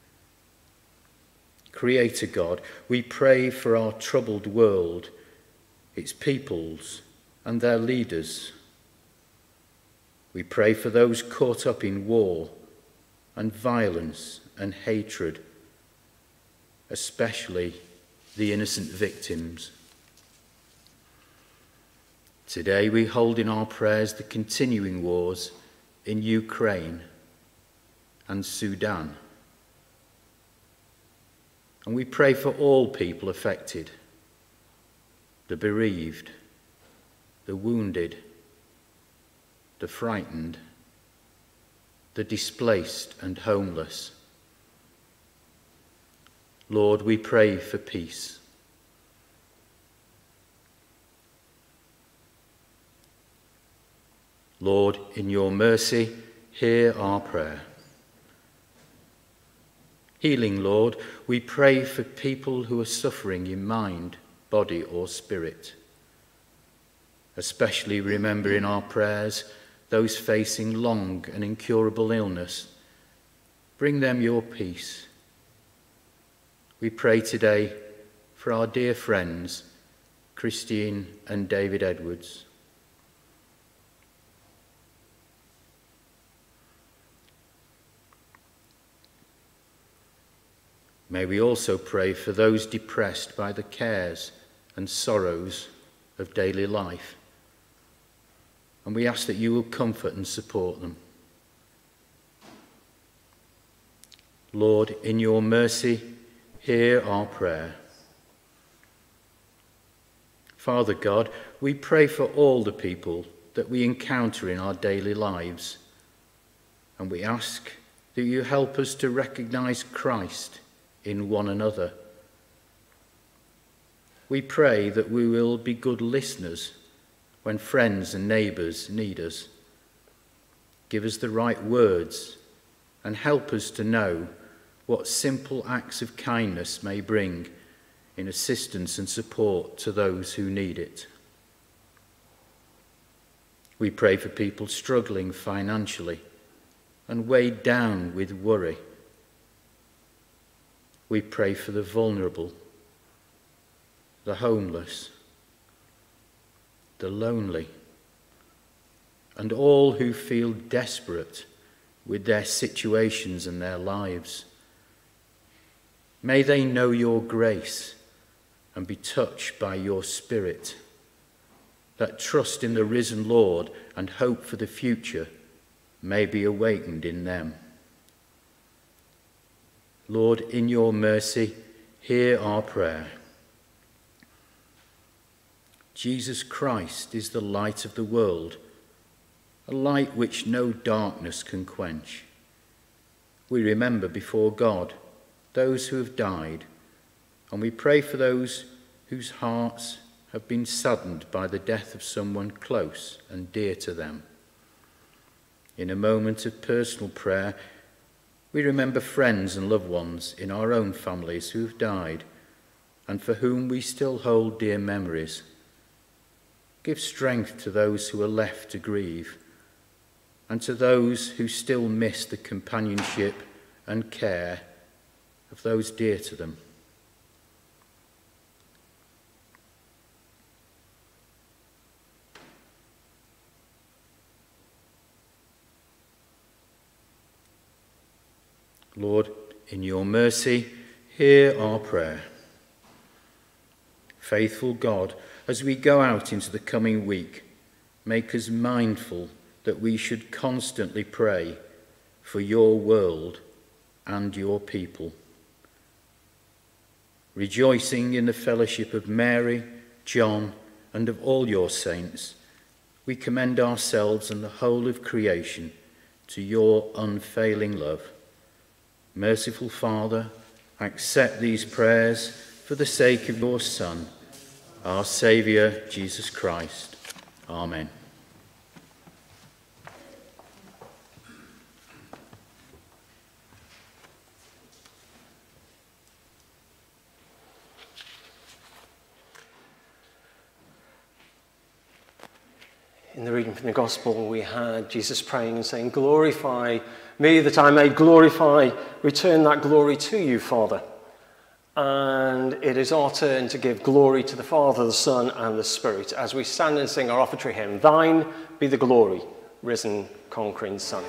Creator God, we pray for our troubled world, its peoples, and their leaders. We pray for those caught up in war and violence and hatred, especially the innocent victims. Today we hold in our prayers the continuing wars in Ukraine and Sudan. And we pray for all people affected, the bereaved, the wounded, the frightened, the displaced and homeless. Lord, we pray for peace. Lord, in your mercy, hear our prayer. Healing, Lord, we pray for people who are suffering in mind, body or spirit. Especially remember in our prayers those facing long and incurable illness. Bring them your peace. We pray today for our dear friends, Christine and David Edwards. May we also pray for those depressed by the cares and sorrows of daily life. And we ask that you will comfort and support them. Lord, in your mercy, hear our prayer. Father God, we pray for all the people that we encounter in our daily lives, and we ask that you help us to recognize Christ in one another. We pray that we will be good listeners when friends and neighbours need us. Give us the right words and help us to know what simple acts of kindness may bring in assistance and support to those who need it. We pray for people struggling financially and weighed down with worry. We pray for the vulnerable, the homeless, the lonely, and all who feel desperate with their situations and their lives. May they know your grace and be touched by your Spirit, that trust in the risen Lord and hope for the future may be awakened in them. Lord, in your mercy, hear our prayer. Jesus Christ is the light of the world, a light which no darkness can quench. We remember before God those who have died, and we pray for those whose hearts have been saddened by the death of someone close and dear to them. In a moment of personal prayer, we remember friends and loved ones in our own families who have died and for whom we still hold dear memories. Give strength to those who are left to grieve, and to those who still miss the companionship and care of those dear to them. Lord, in your mercy, hear our prayer. Faithful God, as we go out into the coming week, make us mindful that we should constantly pray for your world and your people. Rejoicing in the fellowship of Mary, John, and of all your saints, we commend ourselves and the whole of creation to your unfailing love. Merciful Father, accept these prayers for the sake of your Son, our Saviour, Jesus Christ. Amen. In the reading from the Gospel, we had Jesus praying and saying, "Glorify me that I may glorify, return that glory to you, Father." And it is our turn to give glory to the Father, the Son, and the Spirit as we stand and sing our offertory hymn, "Thine be the glory, risen, conquering Son."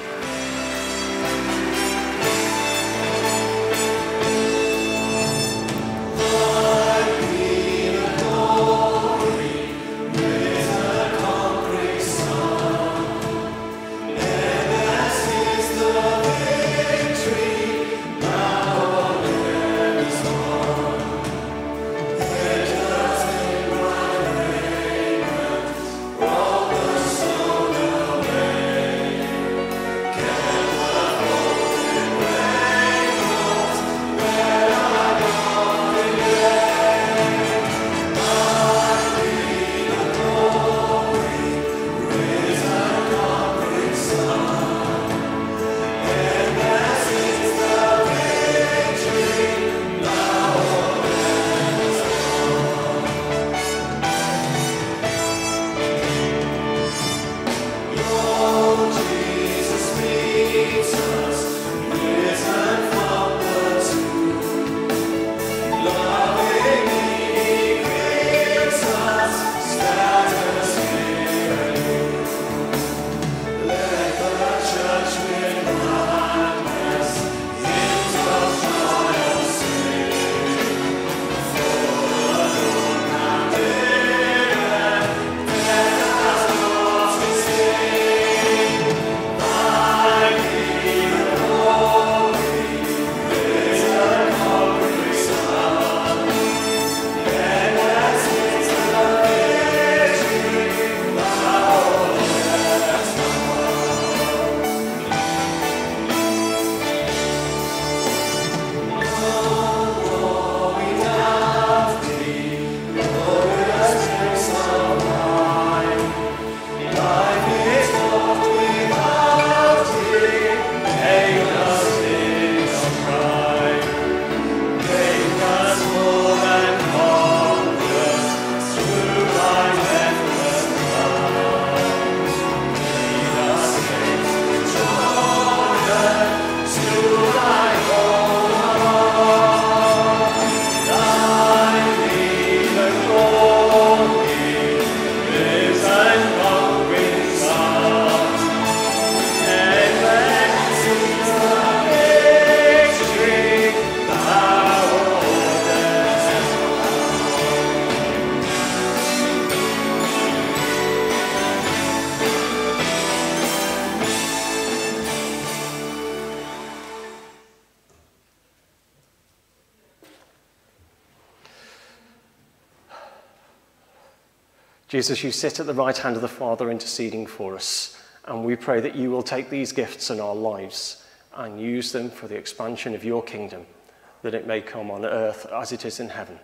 Jesus, you sit at the right hand of the Father interceding for us, and we pray that you will take these gifts in our lives and use them for the expansion of your kingdom, that it may come on earth as it is in heaven.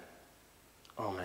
Amen.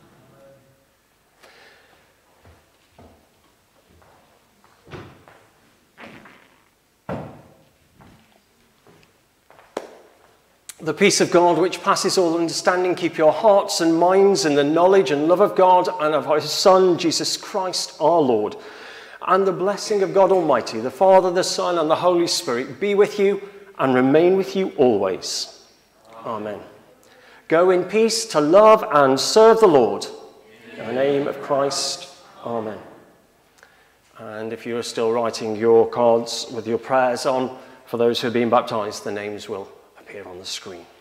The peace of God, which passes all understanding, keep your hearts and minds in the knowledge and love of God and of his Son, Jesus Christ, our Lord. And the blessing of God Almighty, the Father, the Son, and the Holy Spirit be with you and remain with you always. Amen. Go in peace to love and serve the Lord. In the name of Christ. Amen. And if you are still writing your cards with your prayers on, for those who are being baptized, the names will appear on the screen.